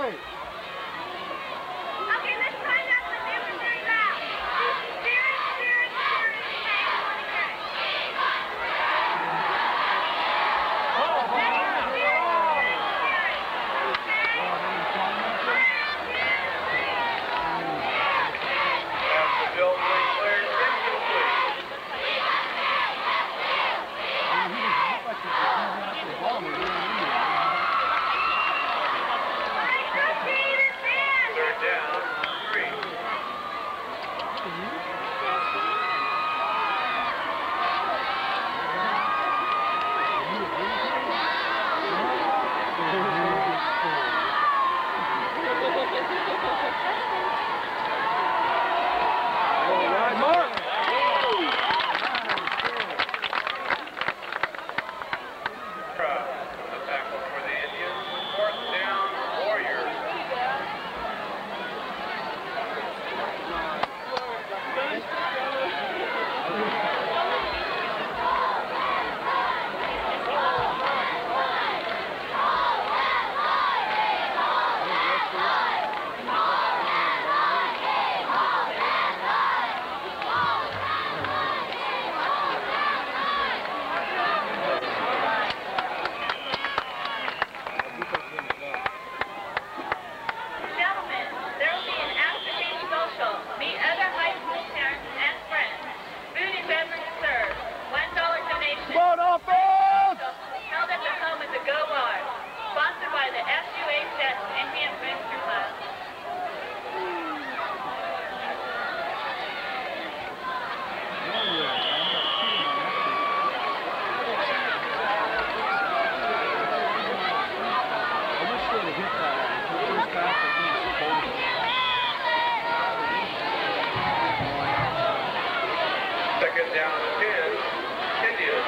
right. Okay, let's find out what they were very loud. Spirit, spirit, spirit, okay, I want to hear it. After building cleared, incomplete. Third down, three. The tackle for the Indians. Fourth down, Warriors. Gentlemen, there will be an after-game social. Meet other high school parents and friends. Food and beverage served. One dollar donation. Come on, offense! Held at the home of the Go Bar. Sponsored by the F U H S Indian Booster Club. Second down, ten. Indians.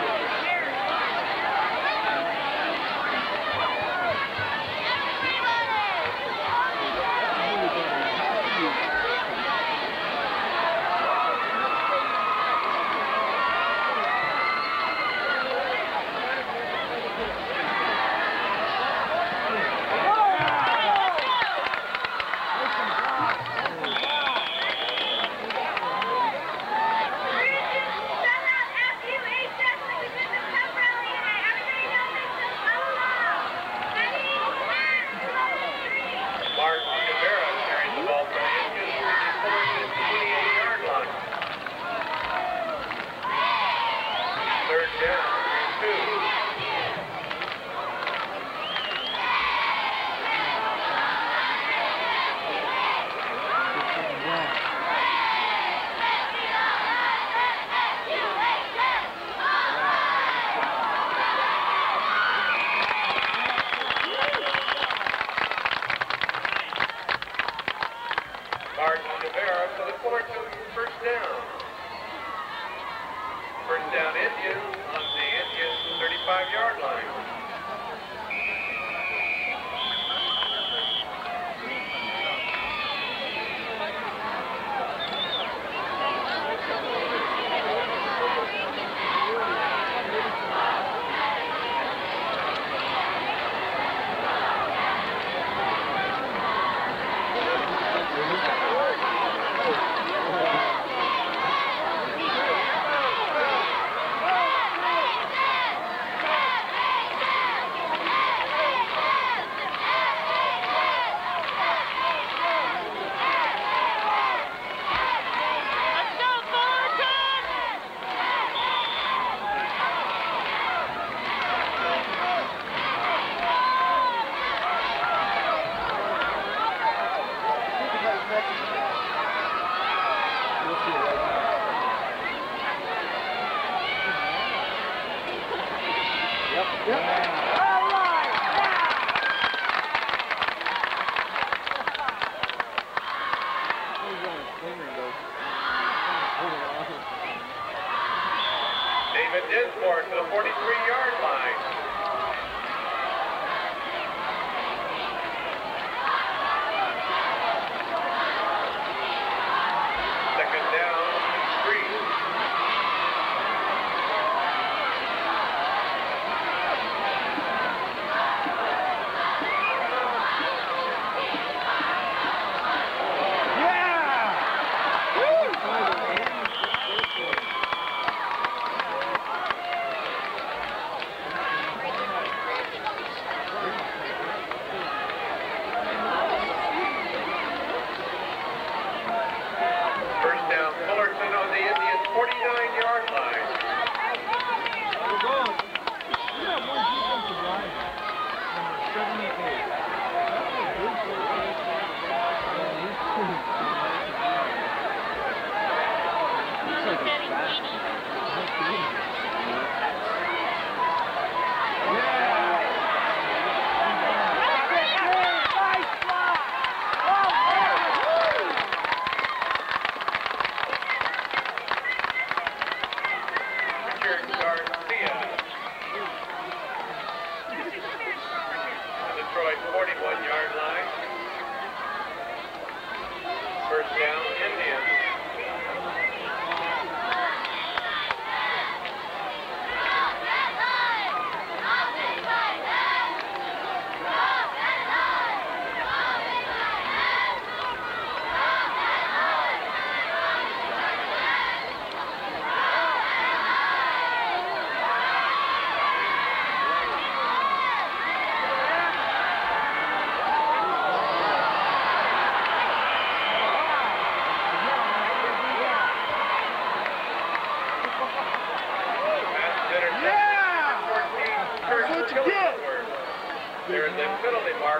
Martin Rivera carries the ball for the Indians, reaching forward to the twenty-eight yard line. Third down, two. Martin Rivera for the forward to first down. First down Indians on the Indians thirty-five yard line. David Dinsmore to the forty-three yard line. Second down, three.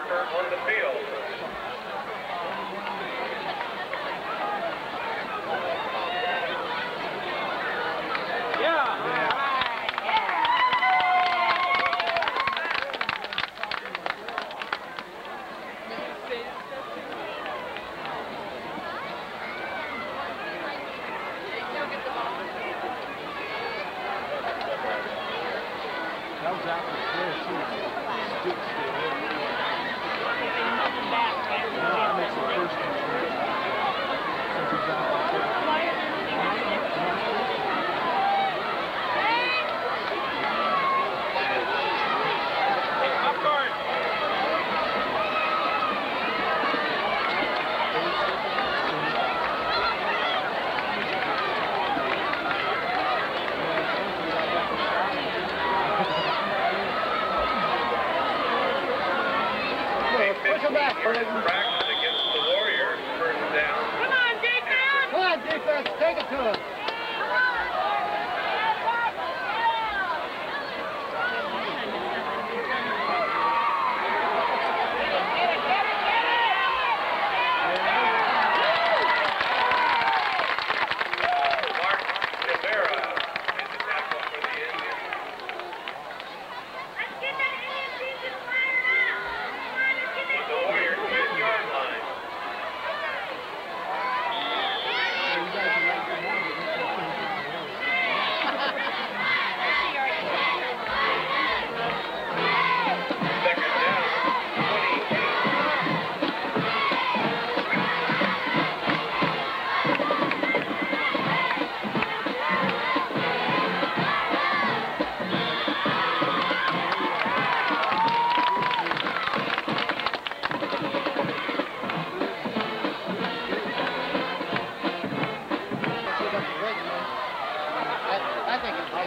marker on the field. That was after the play, too. Stick still. No, that makes the first one. Since he's out the play. Up guard. Push him back. Here in practice against the Warriors, first down. Come on, defense! Come on, defense. Take it to him. Mark Rivera is the tackle for the Indians. Let's get that Indian season fired up! Come on, let's get that The Warriors ten-yard line. Second down, twenty-eight. I think it's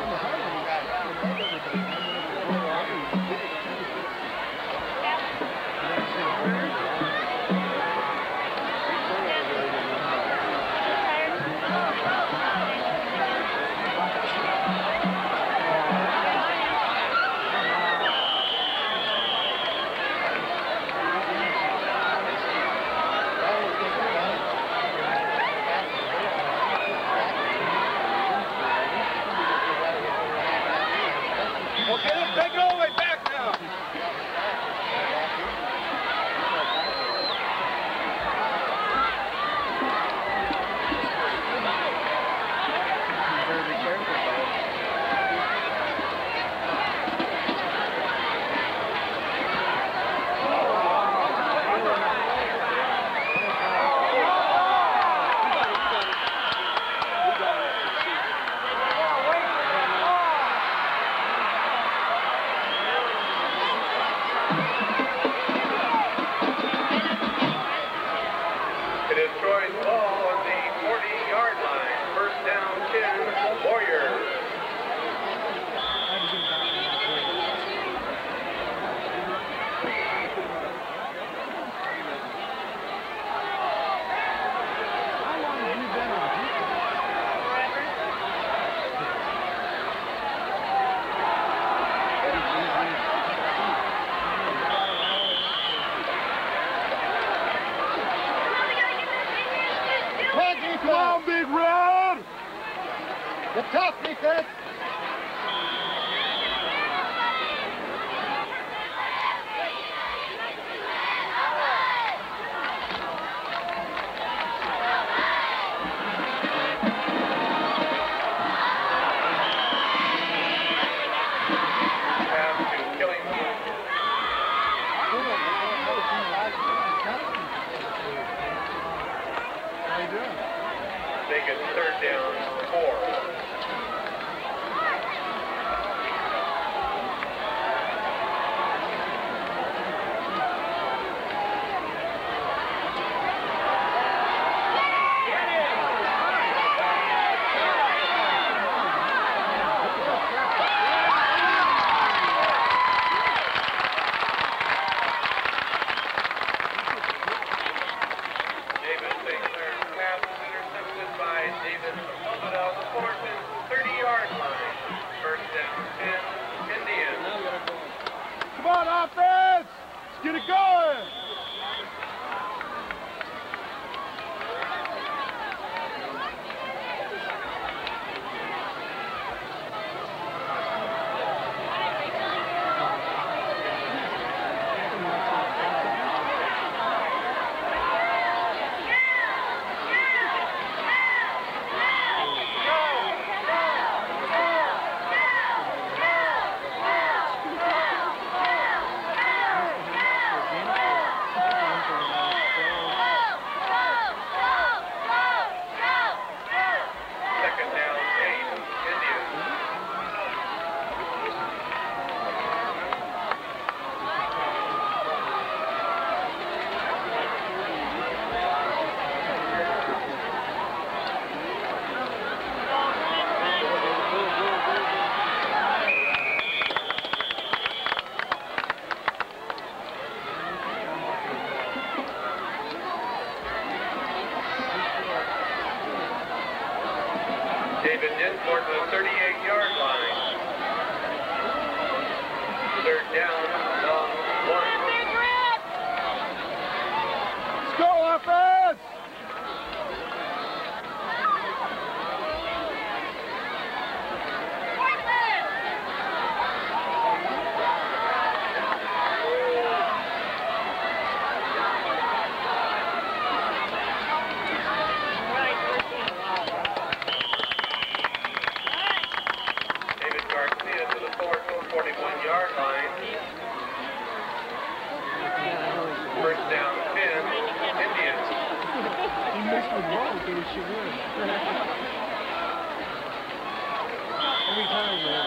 Take it all the way back now. It is Troy's ball on the forty-yard line. First down, ten, Warriors. How long have you been on defense? Come on, defense. Come on, Big Red. Get tough, defense. Pass to Killington. How you doing? Make it third down, four. David Sinclair's pass is intercepted by David Sobel, fourth and thirty. David Dinsmore to the thirty-eight yard line. Third down, long one. Let's go, offense! forty-one yard line. First down, ten, Indians. He missed the ball, but he should win. Every time, man.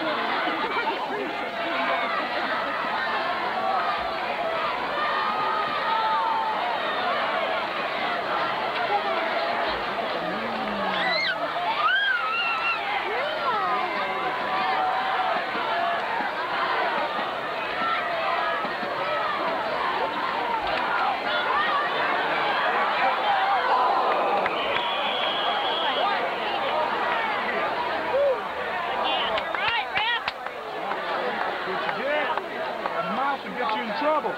Trouble.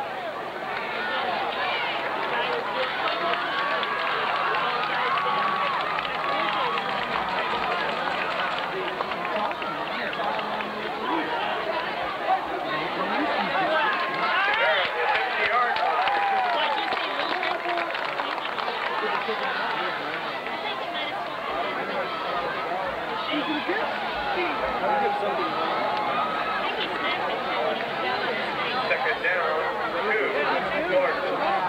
Second down, two, Gordon.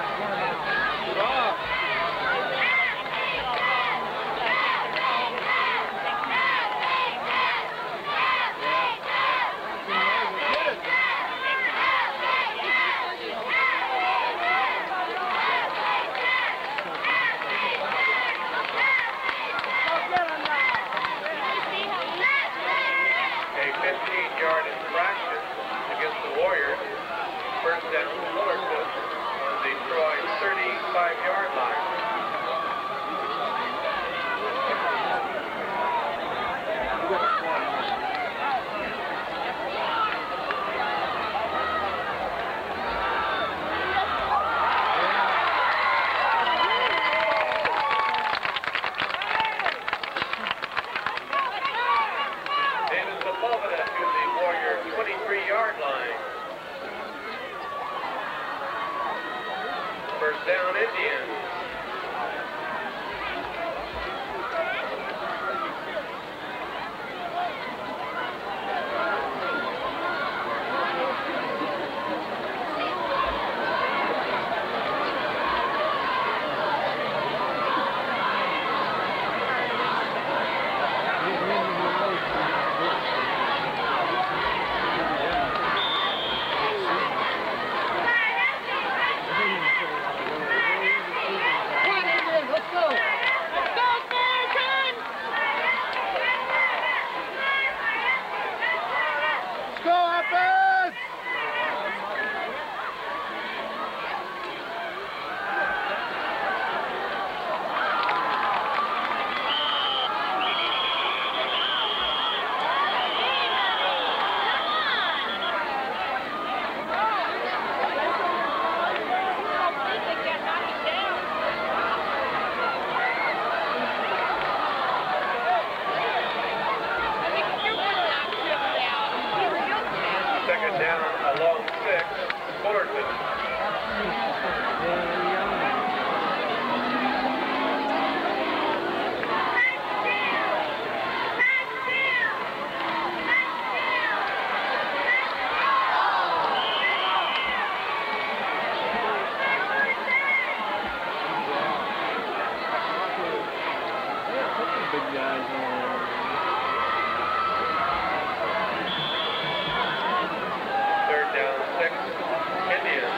A fifteen yard infraction against the Warriors. First down, Fullerton on the Troy thirty-five yard line. Davis above it to the Warrior twenty-three yard line. First down, Indians. Second down, along six, Fullerton. Big guys on Third down, six, Indians.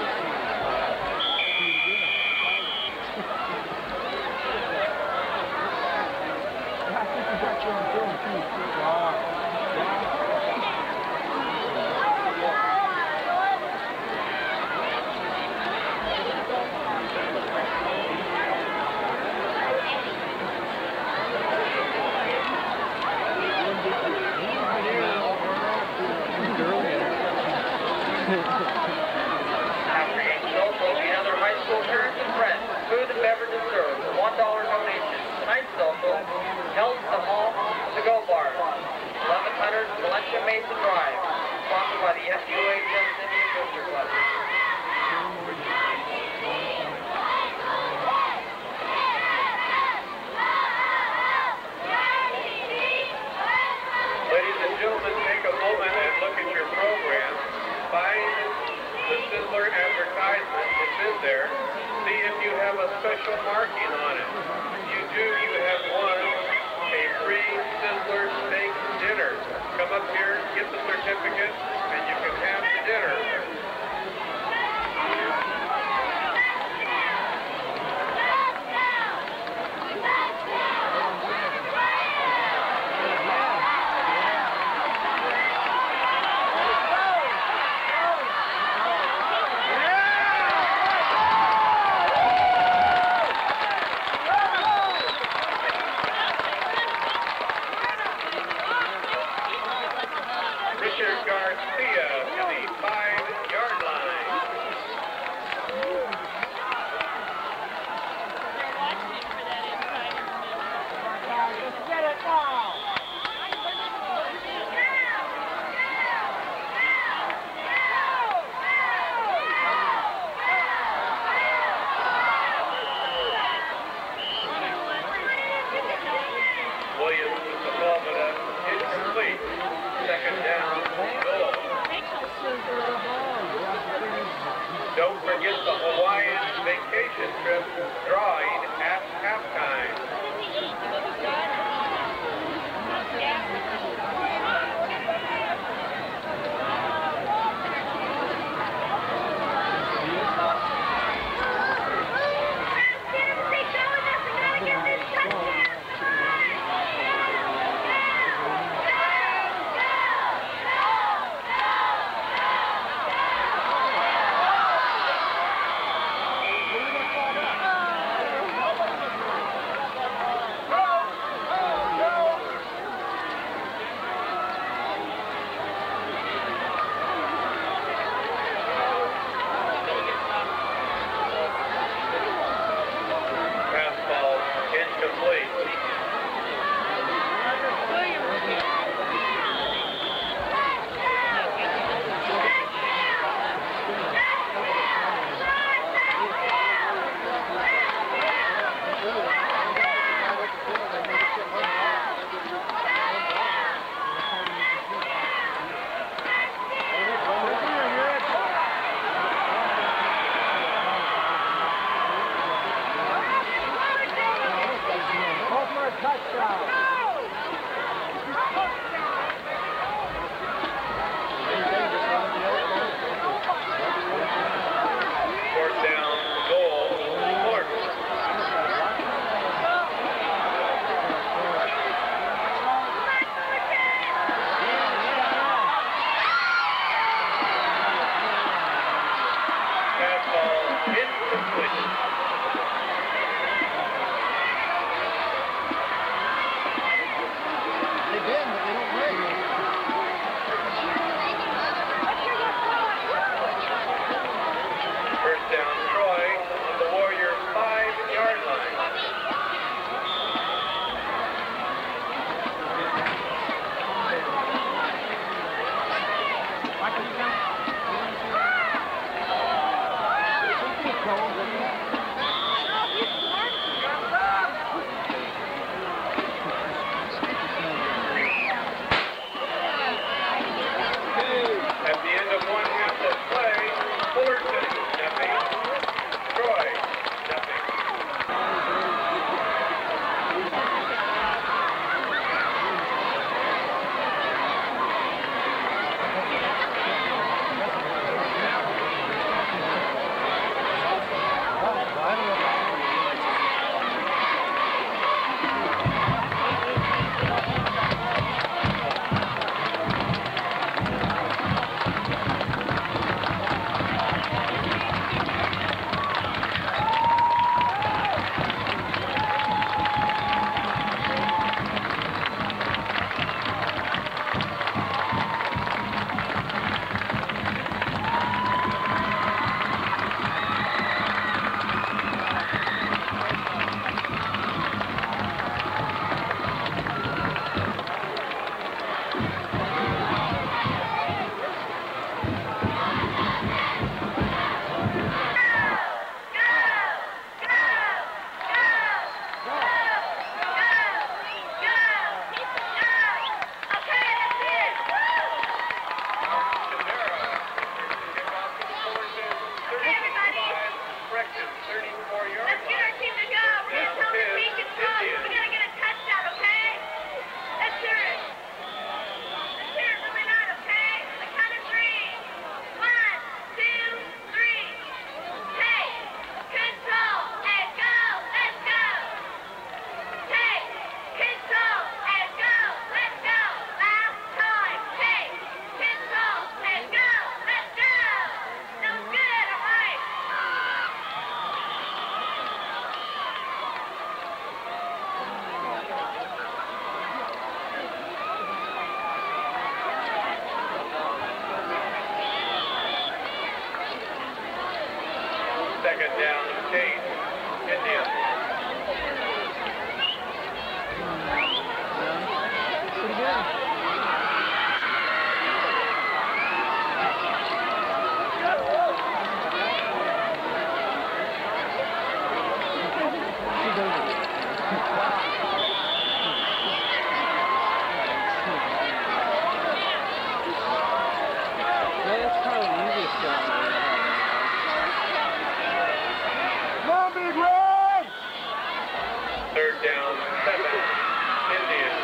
third down, seven, Indians.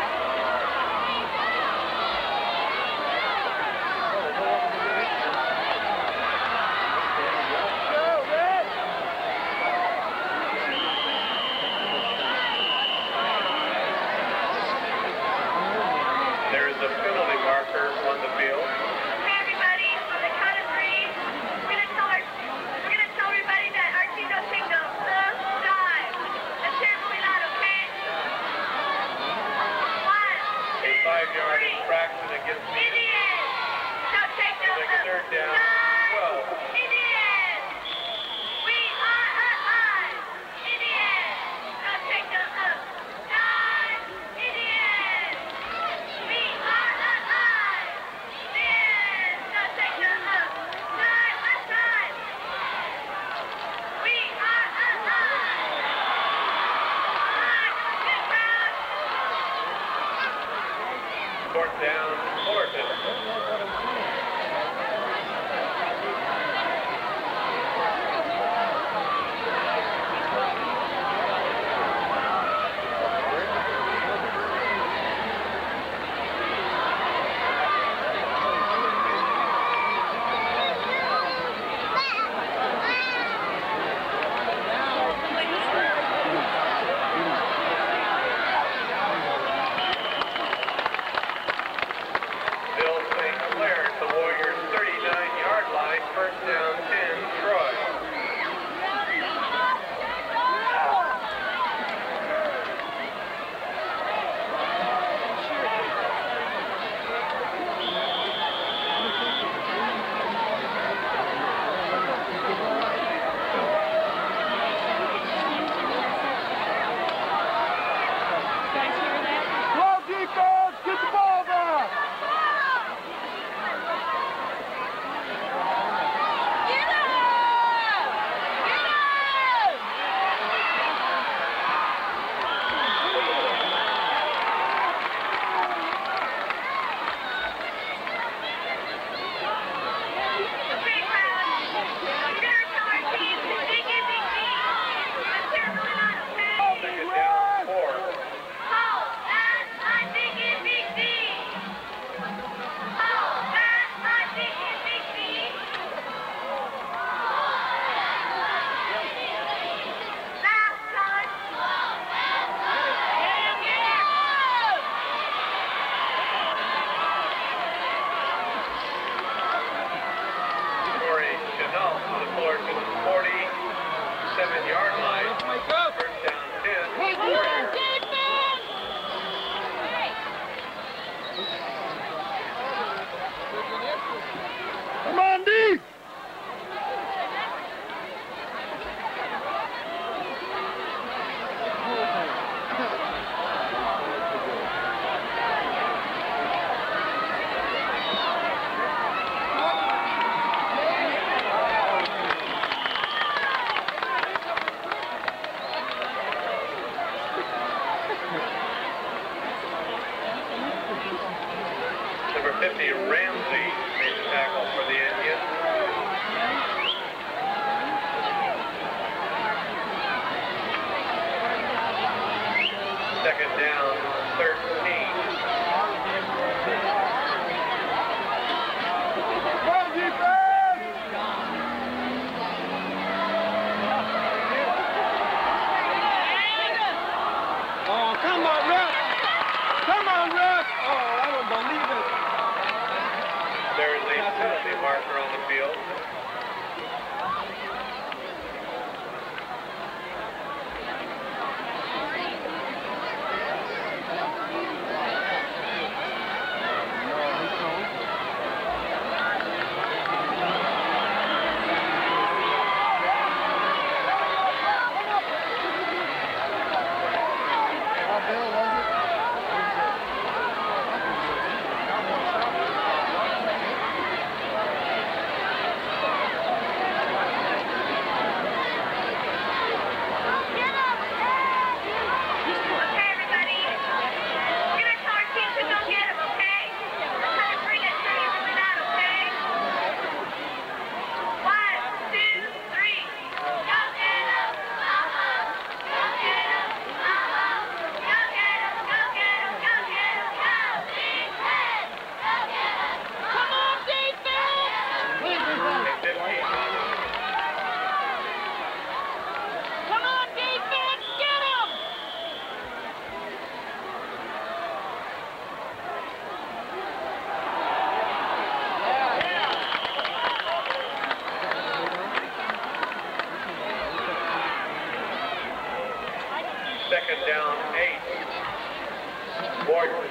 There is a penalty marker on the field. Okay, everybody, on the count of three, we're gonna tell our, we're gonna tell everybody that our team don't take the hook dive. Let's hear it going out, okay? One, A two, five-yard three. infraction against the Indians! Don't take the Take a hook third down, dive. twelve. Indians! We are alive! Indians! Don't take the hook dive. Indians! We are alive! Indians! Don't take the hook dive. Left side! We are alive! Alive! Good crowd! Fourth down, Fullerton. Bill Saint Clair at the Warriors' thirty-nine-yard line, first down, ten, Troy. Go defense! Get the ball back! Get up! Get up! Okay, crowd. We're gonna tell our team to dig in, dig deep. Let's hear it going on, okay? Second down, four. Hold fast, I dig in, dig deep. Hold fast, I dig in, dig deep. Last time. Get up! Corey Chanel to the Fullerton forty-seven-yard line, first down, ten, Warriors. Come on, D! Number fifty, Ramsey, made the tackle for the Indians. Second down, thirteen. Go defense! Oh, come on, ref! Come on, ref! Oh, I don't believe it. There is a penalty marker on the field. Bill, second down, eight. Gordon.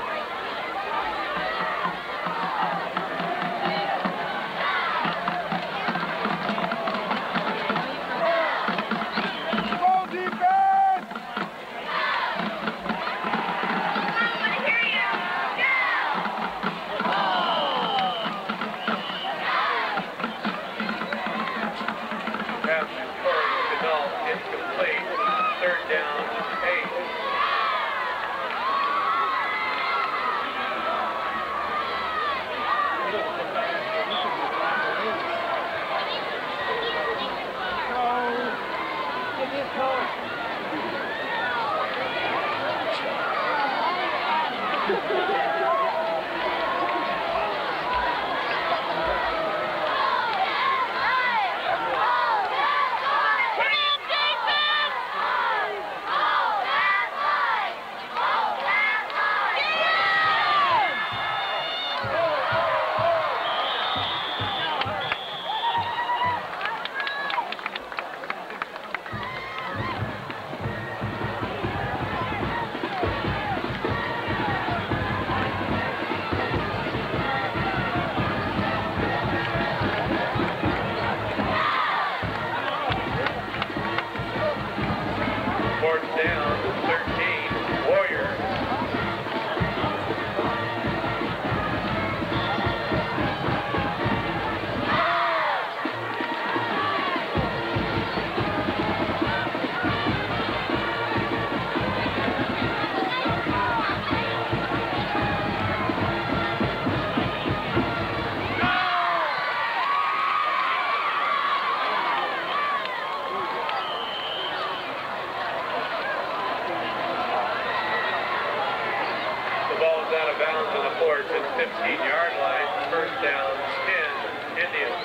fifteen-yard line, first down, ten, Indians.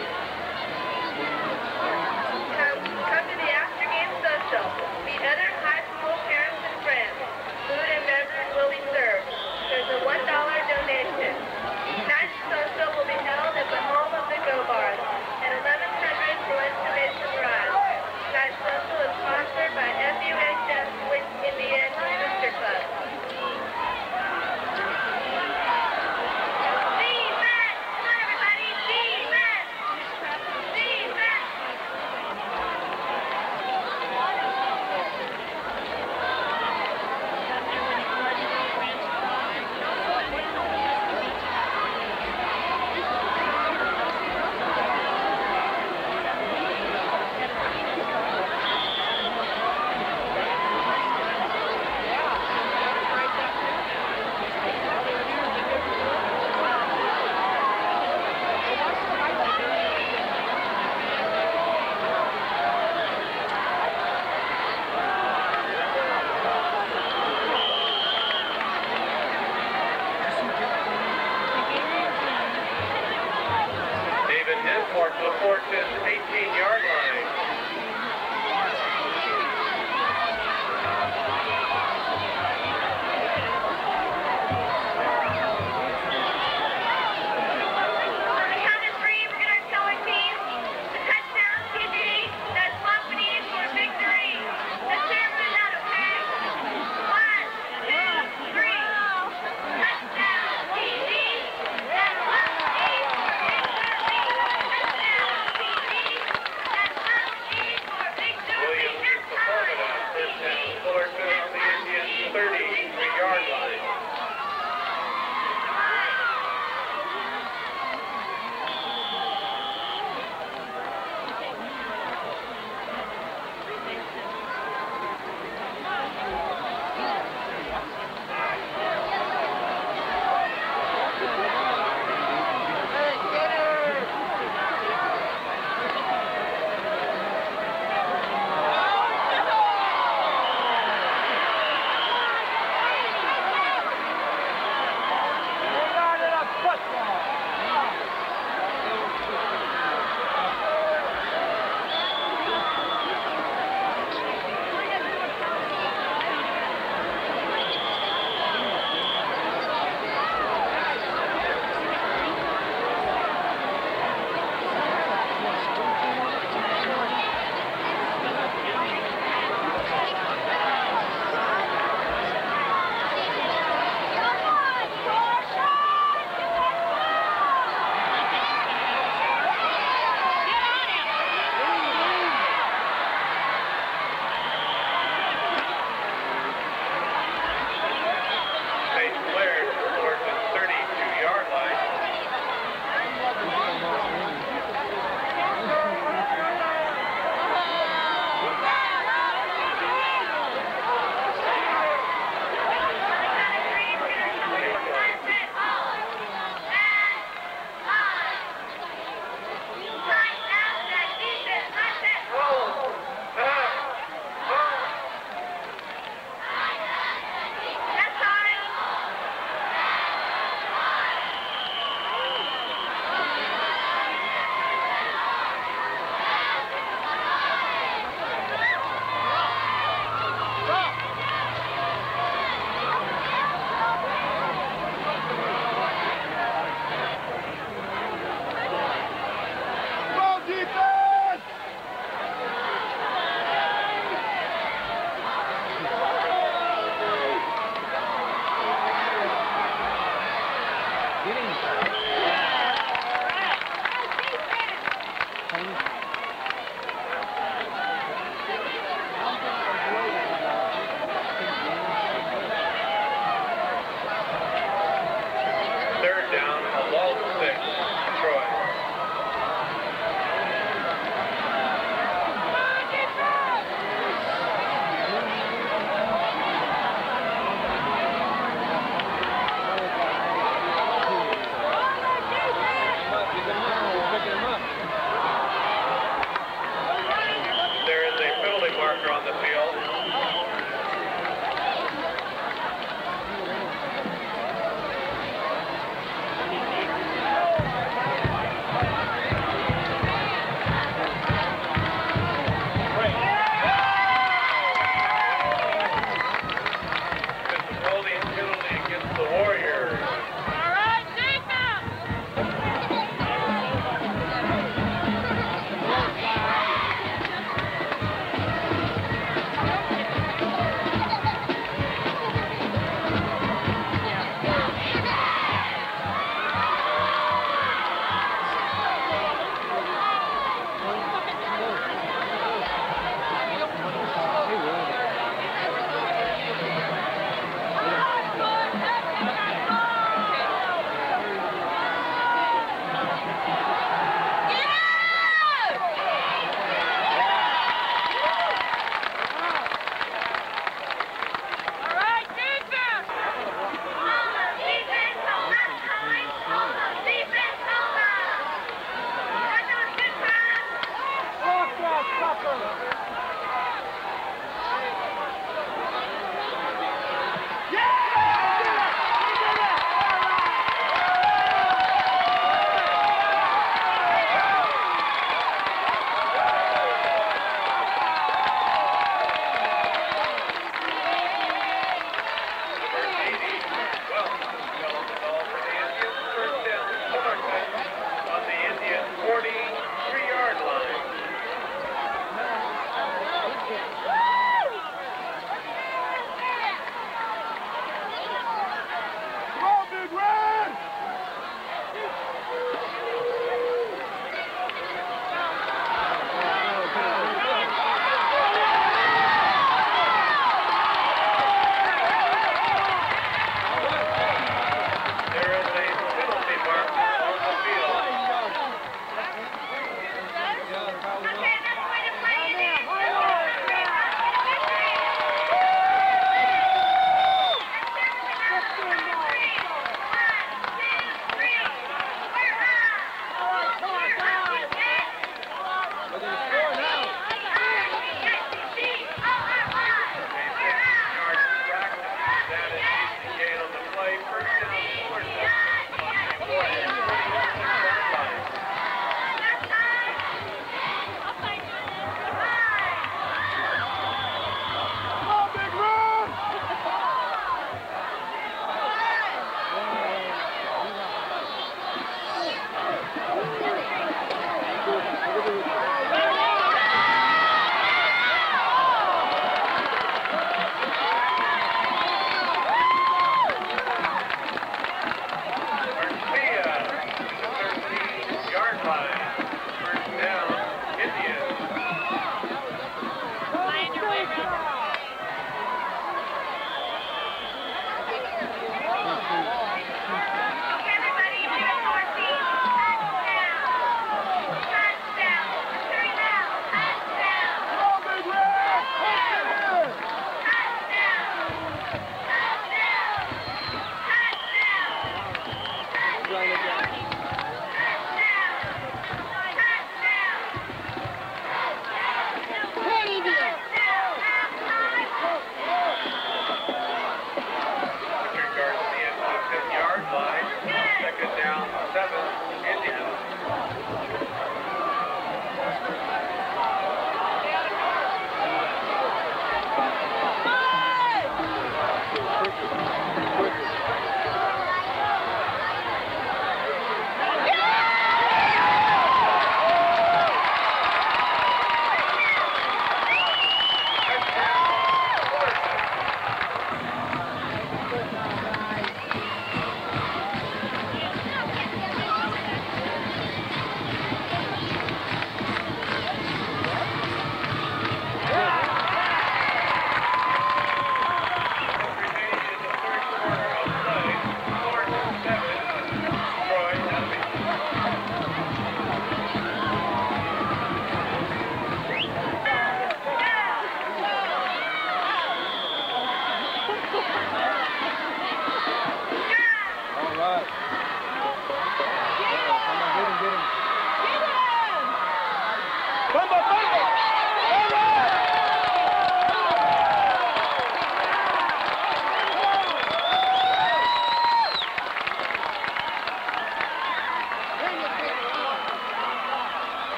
Come, come to the after-game social. Meet other high school parents and friends. Food and beverage will be served. There's a one dollar donation. Tonight's social will be held at the home of the Go Bars at eleven hundred Installation Drive. Tonight's social is sponsored by F U H S Indian Booster Club. Defense! Come on, everybody! Defense!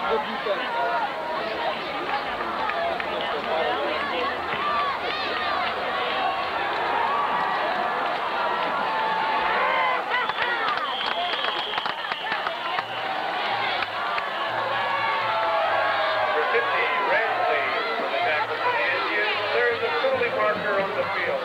Good defense. Marker on the field.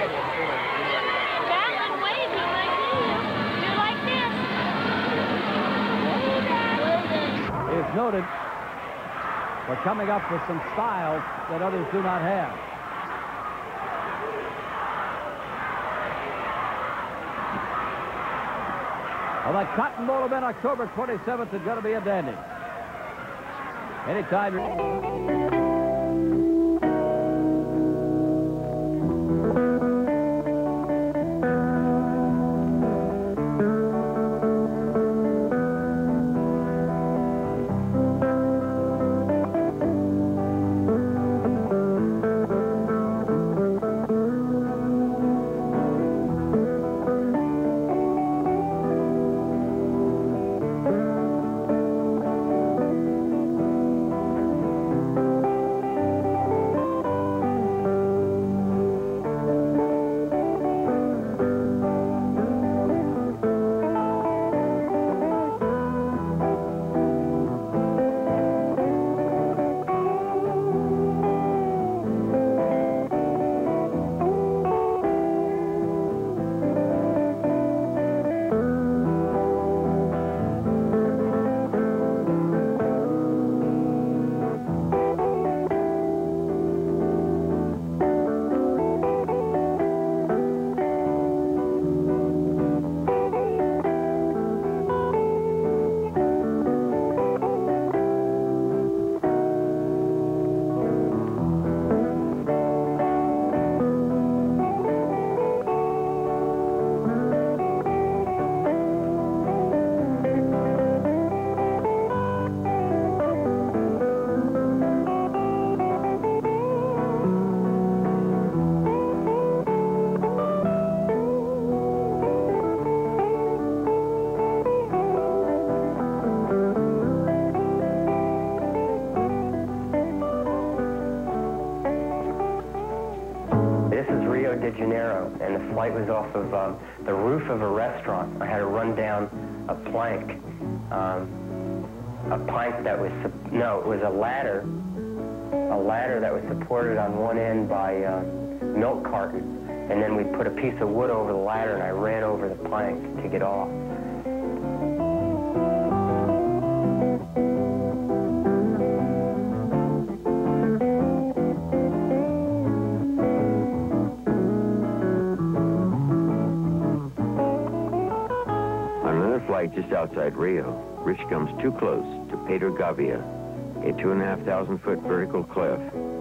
Balance waving like this. Do like this. Is noted for coming up with some styles that others do not have. Well, the Cotton Bowl event, October twenty-seventh, is going to be a dandy. Anytime you're... And the flight was off of um, the roof of a restaurant. I had to run down a plank, um, a plank that was, no, it was a ladder, a ladder that was supported on one end by uh, milk carton. And then we put a piece of wood over the ladder and I ran over the plank to get off. Just outside Rio, Rich comes too close to Pedro Gavia, a two and a half thousand foot vertical cliff.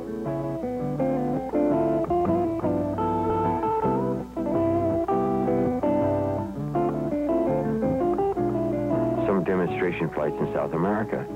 Some demonstration flights in South America.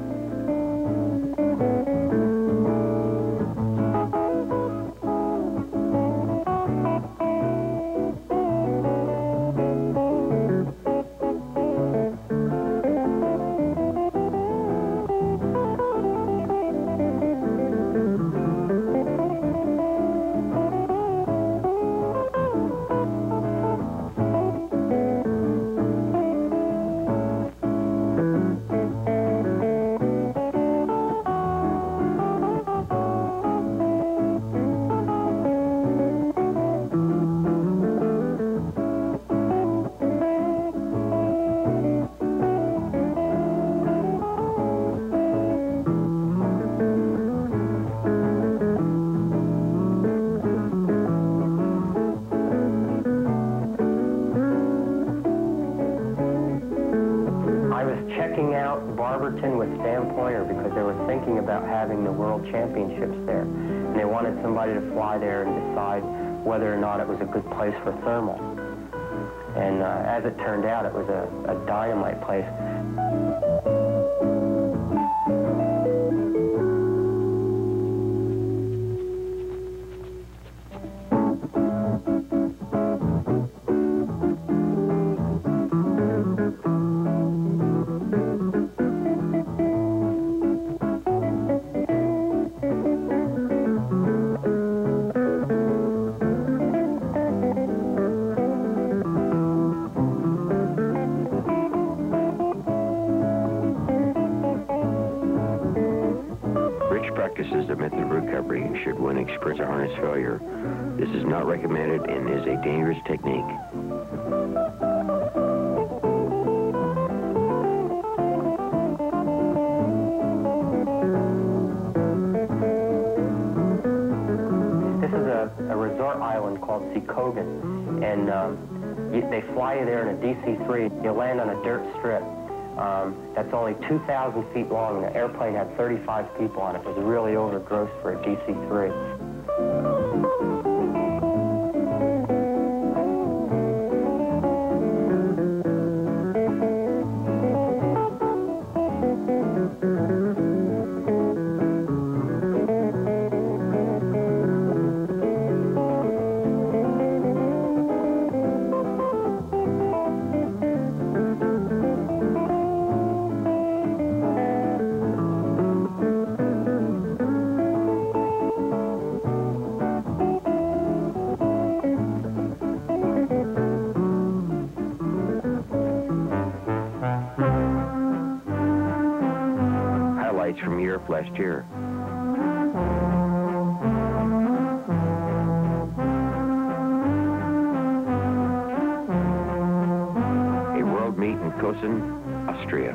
With Stan Pointer because they were thinking about having the World Championships there. And they wanted somebody to fly there and decide whether or not it was a good place for thermal. And uh, as it turned out, it was a, a dynamite place. practices of method of recovery should one experience a harness failure. This is not recommended and is a dangerous technique. This is a, a resort island called Seacogan, and um, you, they fly you there in a D C three. You land on a dirt strip. Um, that's only two thousand feet long. The airplane had thirty-five people on it. It was really overgrossed for a D C three. From Europe last year. A world meet in Kosen, Austria.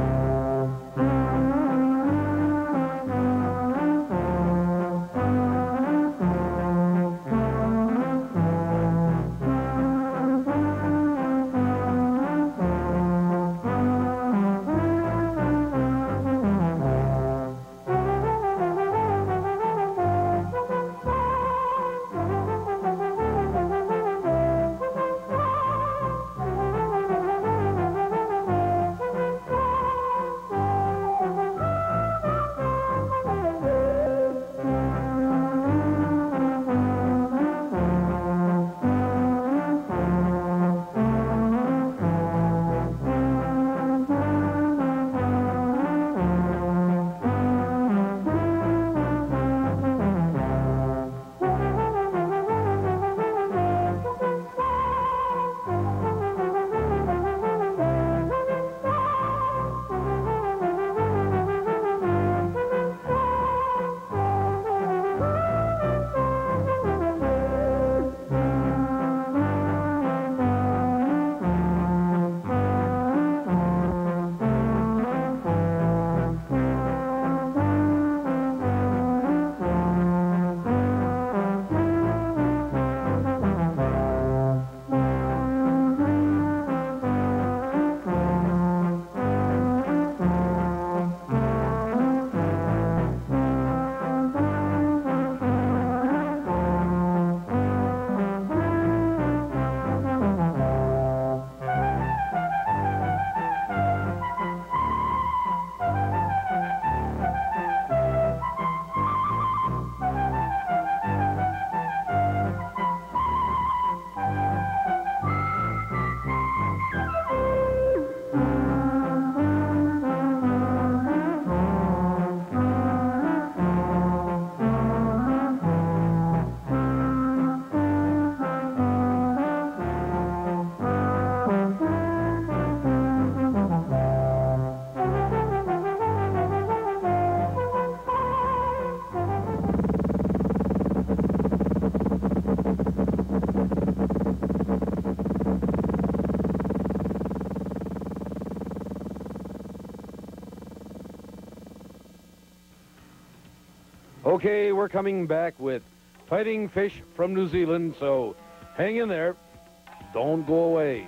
Okay, we're coming back with Fighting Fish from New Zealand, so hang in there. Don't go away.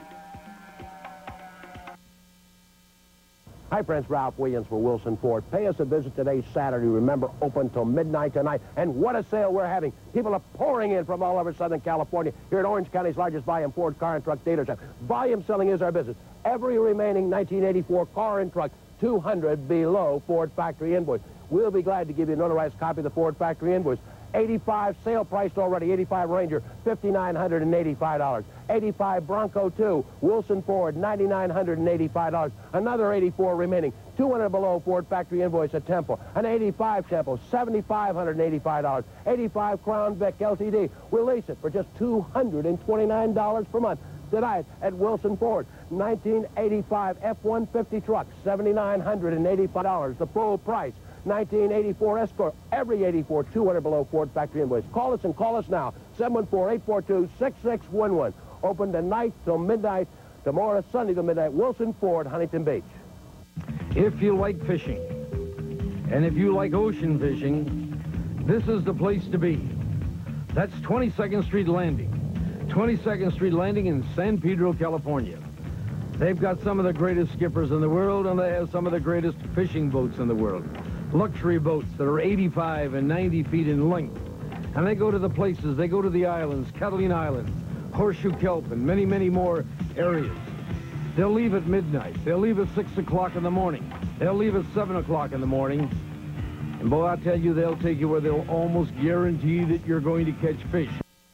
Hi, friends. Ralph Williams for Wilson Ford. Pay us a visit today, Saturday. Remember, open till midnight tonight. And what a sale we're having. People are pouring in from all over Southern California here at Orange County's largest volume Ford car and truck dealership. Volume selling is our business. Every remaining nineteen eighty-four car and truck, two hundred below Ford factory invoice. We'll be glad to give you a notarized copy of the Ford factory invoice. eighty-five sale priced already. eighty-five Ranger, five thousand nine hundred eighty-five dollars. eighty-five Bronco two, Wilson Ford, nine thousand nine hundred eighty-five dollars. Another eighty-four remaining. two hundred below Ford factory invoice at Temple. An eighty-five Temple, seven thousand five hundred eighty-five dollars. eighty-five Crown Vic L T D. We'll lease it for just two hundred twenty-nine dollars per month. Tonight at Wilson Ford. nineteen eighty-five F one fifty truck, seven thousand nine hundred eighty-five dollars. The full price. nineteen eighty-four Escort. Every eighty-four, two hundred below Ford factory invoice. Call us and call us now. seven one four, eight four two, six six one one. Open tonight till midnight. Tomorrow, Sunday till midnight. Wilson Ford, Huntington Beach. If you like fishing, and if you like ocean fishing, this is the place to be. That's twenty-second Street Landing. twenty-second Street Landing in San Pedro, California. They've got some of the greatest skippers in the world, and they have some of the greatest fishing boats in the world. Luxury boats that are eighty-five and ninety feet in length. And they go to the places, they go to the islands, Catalina Island, Horseshoe Kelp, and many, many more areas. They'll leave at midnight. They'll leave at six o'clock in the morning. They'll leave at seven o'clock in the morning. And boy, I tell you, they'll take you where they'll almost guarantee that you're going to catch fish.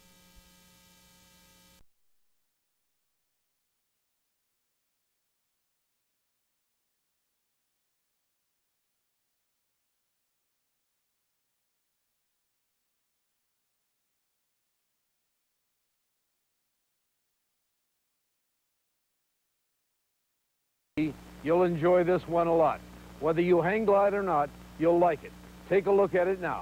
You'll enjoy this one a lot. Whether you hang glide or not, you'll like it. Take a look at it now.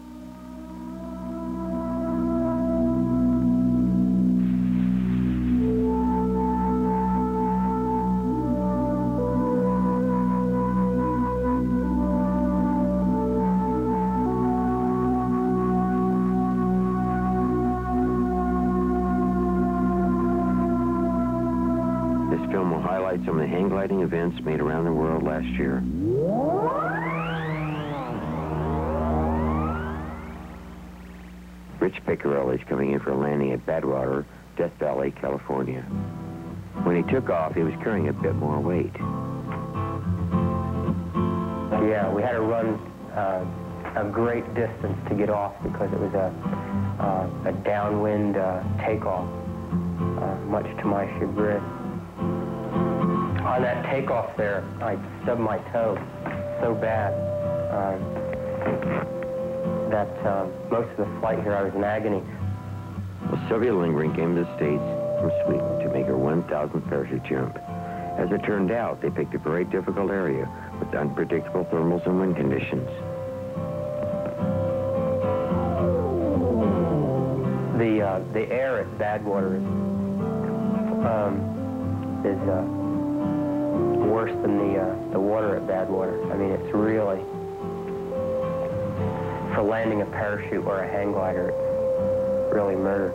Some of the hang gliding events made around the world last year. Rich Picarelli is coming in for a landing at Badwater, Death Valley, California. When he took off, he was carrying a bit more weight. Yeah, we had to run uh, a great distance to get off because it was a, uh, a downwind uh, takeoff, uh, much to my chagrin. On that takeoff there, I stubbed my toe so bad uh, that uh, most of the flight here I was in agony. Well, Sylvia Lindgren came to the States from Sweden to make her one thousandth parachute jump. As it turned out, they picked a very difficult area with unpredictable thermals and wind conditions. The, uh, the air at Badwater um, is... Uh, worse than the uh, the water at Badwater. I mean, it's really, for landing a parachute or a hang glider, it's really murder.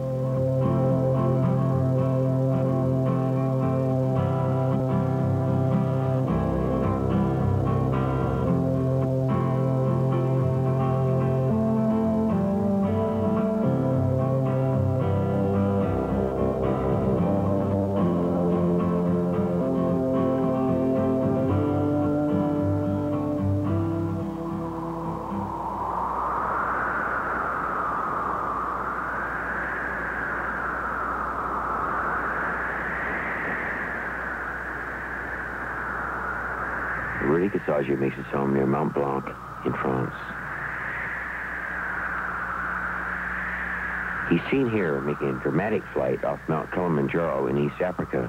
Massager makes its home near Mont Blanc in France. He's seen here making a dramatic flight off Mount Kilimanjaro in East Africa.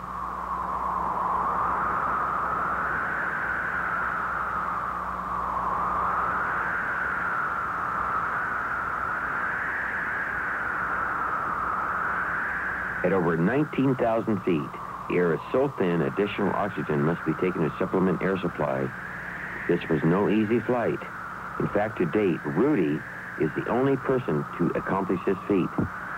At over nineteen thousand feet, the air is so thin, additional oxygen must be taken to supplement air supply. This was no easy flight. In fact, to date, Rudy is the only person to accomplish this feat.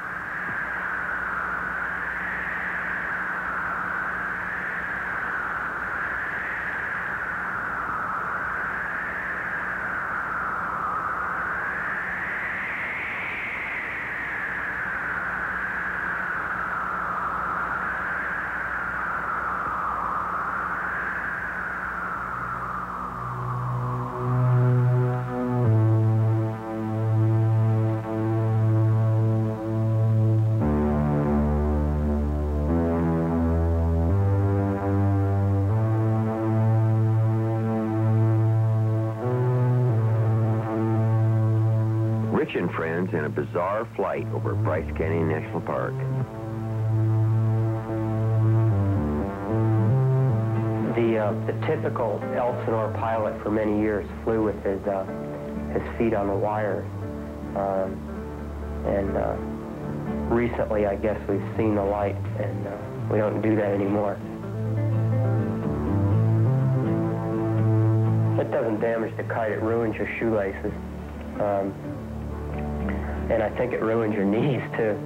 And friends in a bizarre flight over Bryce Canyon National The the uh, the typical Elsinore pilot for many years flew with his uh, his feet on the wires, um, and uh, recently I guess we've seen the light, and uh, we don't do that anymore. It doesn't damage the kite; it ruins your shoelaces, um, and I think it ruins your knees too.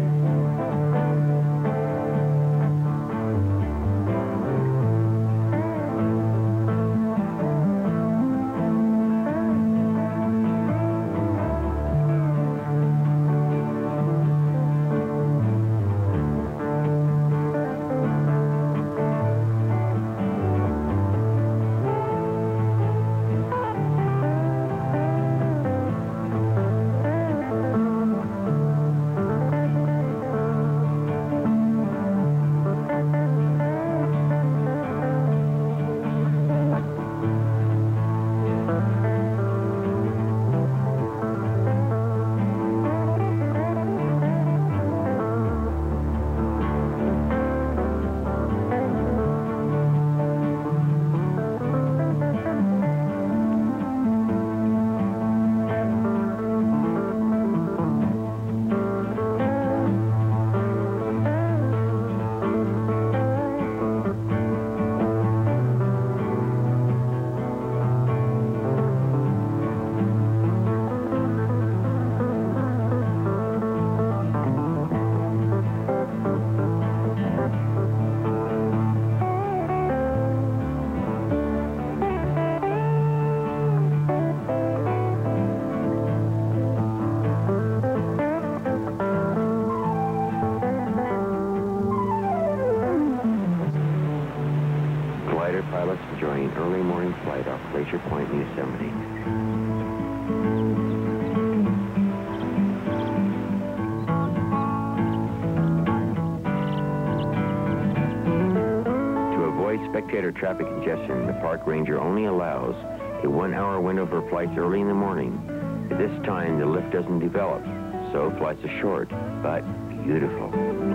Pilots enjoying early morning flight off Glacier Point in Yosemite. To avoid spectator traffic congestion, the park ranger only allows a one-hour window for flights early in the morning. At this time, the lift doesn't develop, so flights are short, but beautiful.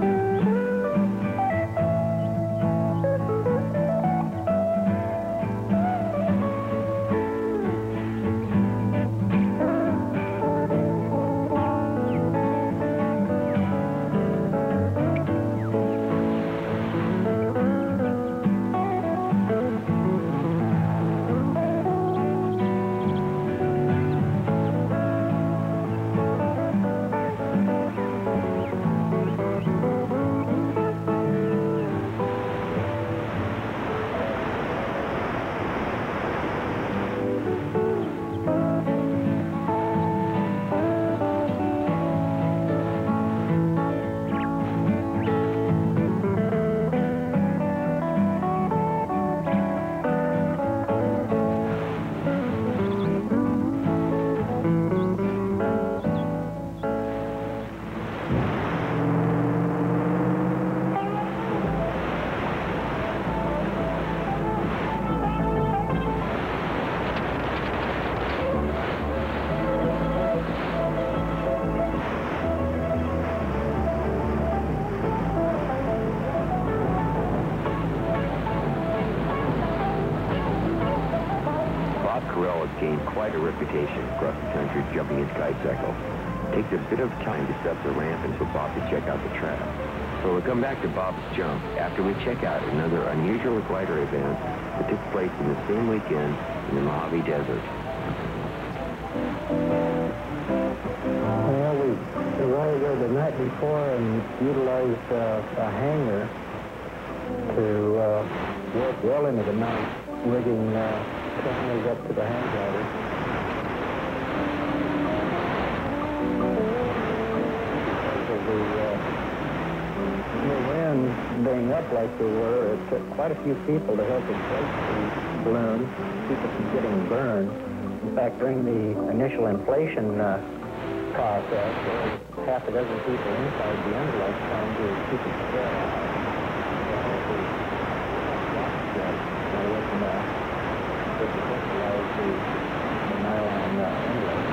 Gained quite a reputation across the country jumping his kite cycle. It takes a bit of time to set up the ramp and for Bob to check out the track. So we'll come back to Bob's jump after we check out another unusual glider event that took place in the same weekend in the Mojave Desert. Well, we, we wanted to go the night before and utilized uh, a hangar to uh, work well into the night, rigging uh, cameras up to the hang glider. Because the, uh, the wind being up like they were, it took quite a few people to help inflate the balloon, keep it from getting burned. In fact, during the initial inflation uh, process, there was half a dozen people inside the envelope trying to keep it spread out. To utilize the, the nylon uh, envelope.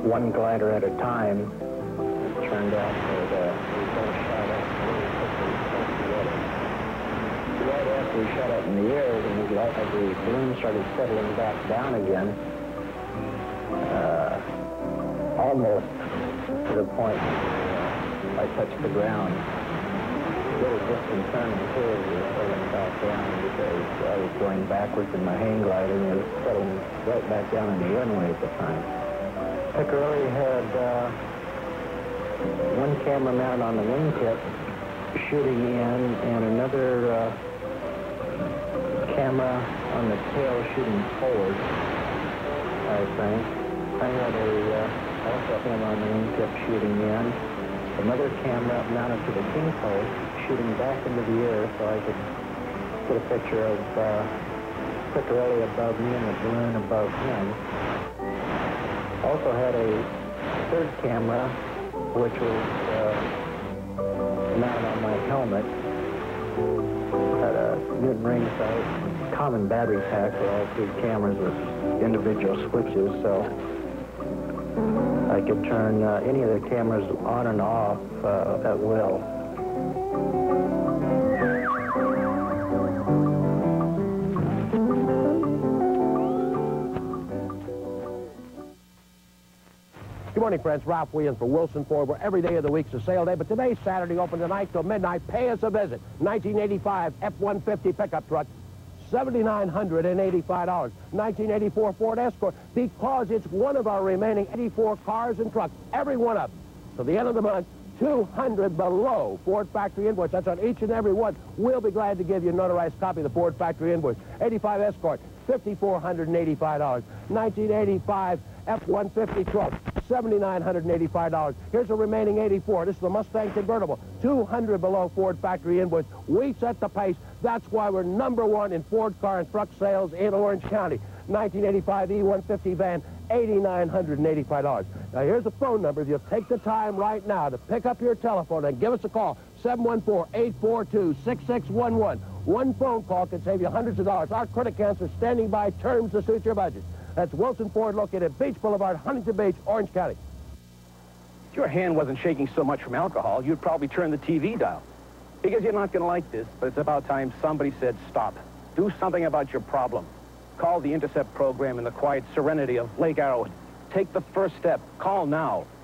one glider at a time. It turned out that uh, we both shot up really quickly together. Right after we shot up in the air, when we got, as the balloon started settling back down again, uh, almost to the point where uh, I touched the ground. A little disconcerting too, we were settling back down because I was going backwards in my hang glider and it was settling right back down in the runway at the time. Piccarelli had uh, one camera mounted on the wingtip shooting in and another uh, camera on the tail shooting forward, I think. I had a uh, also a camera on the wingtip shooting in. Another camera mounted to the king post shooting back into the air so I could get a picture of uh, Piccarelli above me and the balloon above him. Also had a third camera which was uh, mounted on my helmet. Had a Newton ring sight, common battery pack for all three cameras with individual switches, so I could turn uh, any of the cameras on and off uh, at will. Good morning, friends. Ralph Williams for Wilson Ford, where every day of the week's a sale day, but today's Saturday, open tonight till midnight. Pay us a visit. nineteen eighty-five F one fifty pickup truck, seven thousand nine hundred eighty-five dollars. nineteen eighty-four Ford Escort, because it's one of our remaining eighty-four cars and trucks, every one of them. So the end of the month, two hundred below Ford factory invoice. That's on each and every one. We'll be glad to give you a notarized copy of the Ford factory invoice. eighty-five Escort, five thousand four hundred eighty-five dollars. nineteen eighty-five F one fifty truck, seven thousand nine hundred eighty-five dollars. Here's the remaining eighty-four. This is the Mustang convertible, two hundred below Ford factory invoice. We set the pace. That's why we're number one in Ford car and truck sales in Orange County. nineteen eighty-five E one fifty van, eight thousand nine hundred eighty-five dollars. Now, here's a phone number. If you take the time right now to pick up your telephone and give us a call, seven one four, eight four two, six six one one. One phone call can save you hundreds of dollars. Our credit counts are standing by, terms to suit your budget. That's Wilson Ford, located at Beach Boulevard, Huntington Beach, Orange County. If your hand wasn't shaking so much from alcohol, you'd probably turn the T V dial. Because you're not going to like this, but it's about time somebody said stop. Do something about your problem. Call the Intercept program in the quiet serenity of Lake Arrowhead. Take the first step. Call now.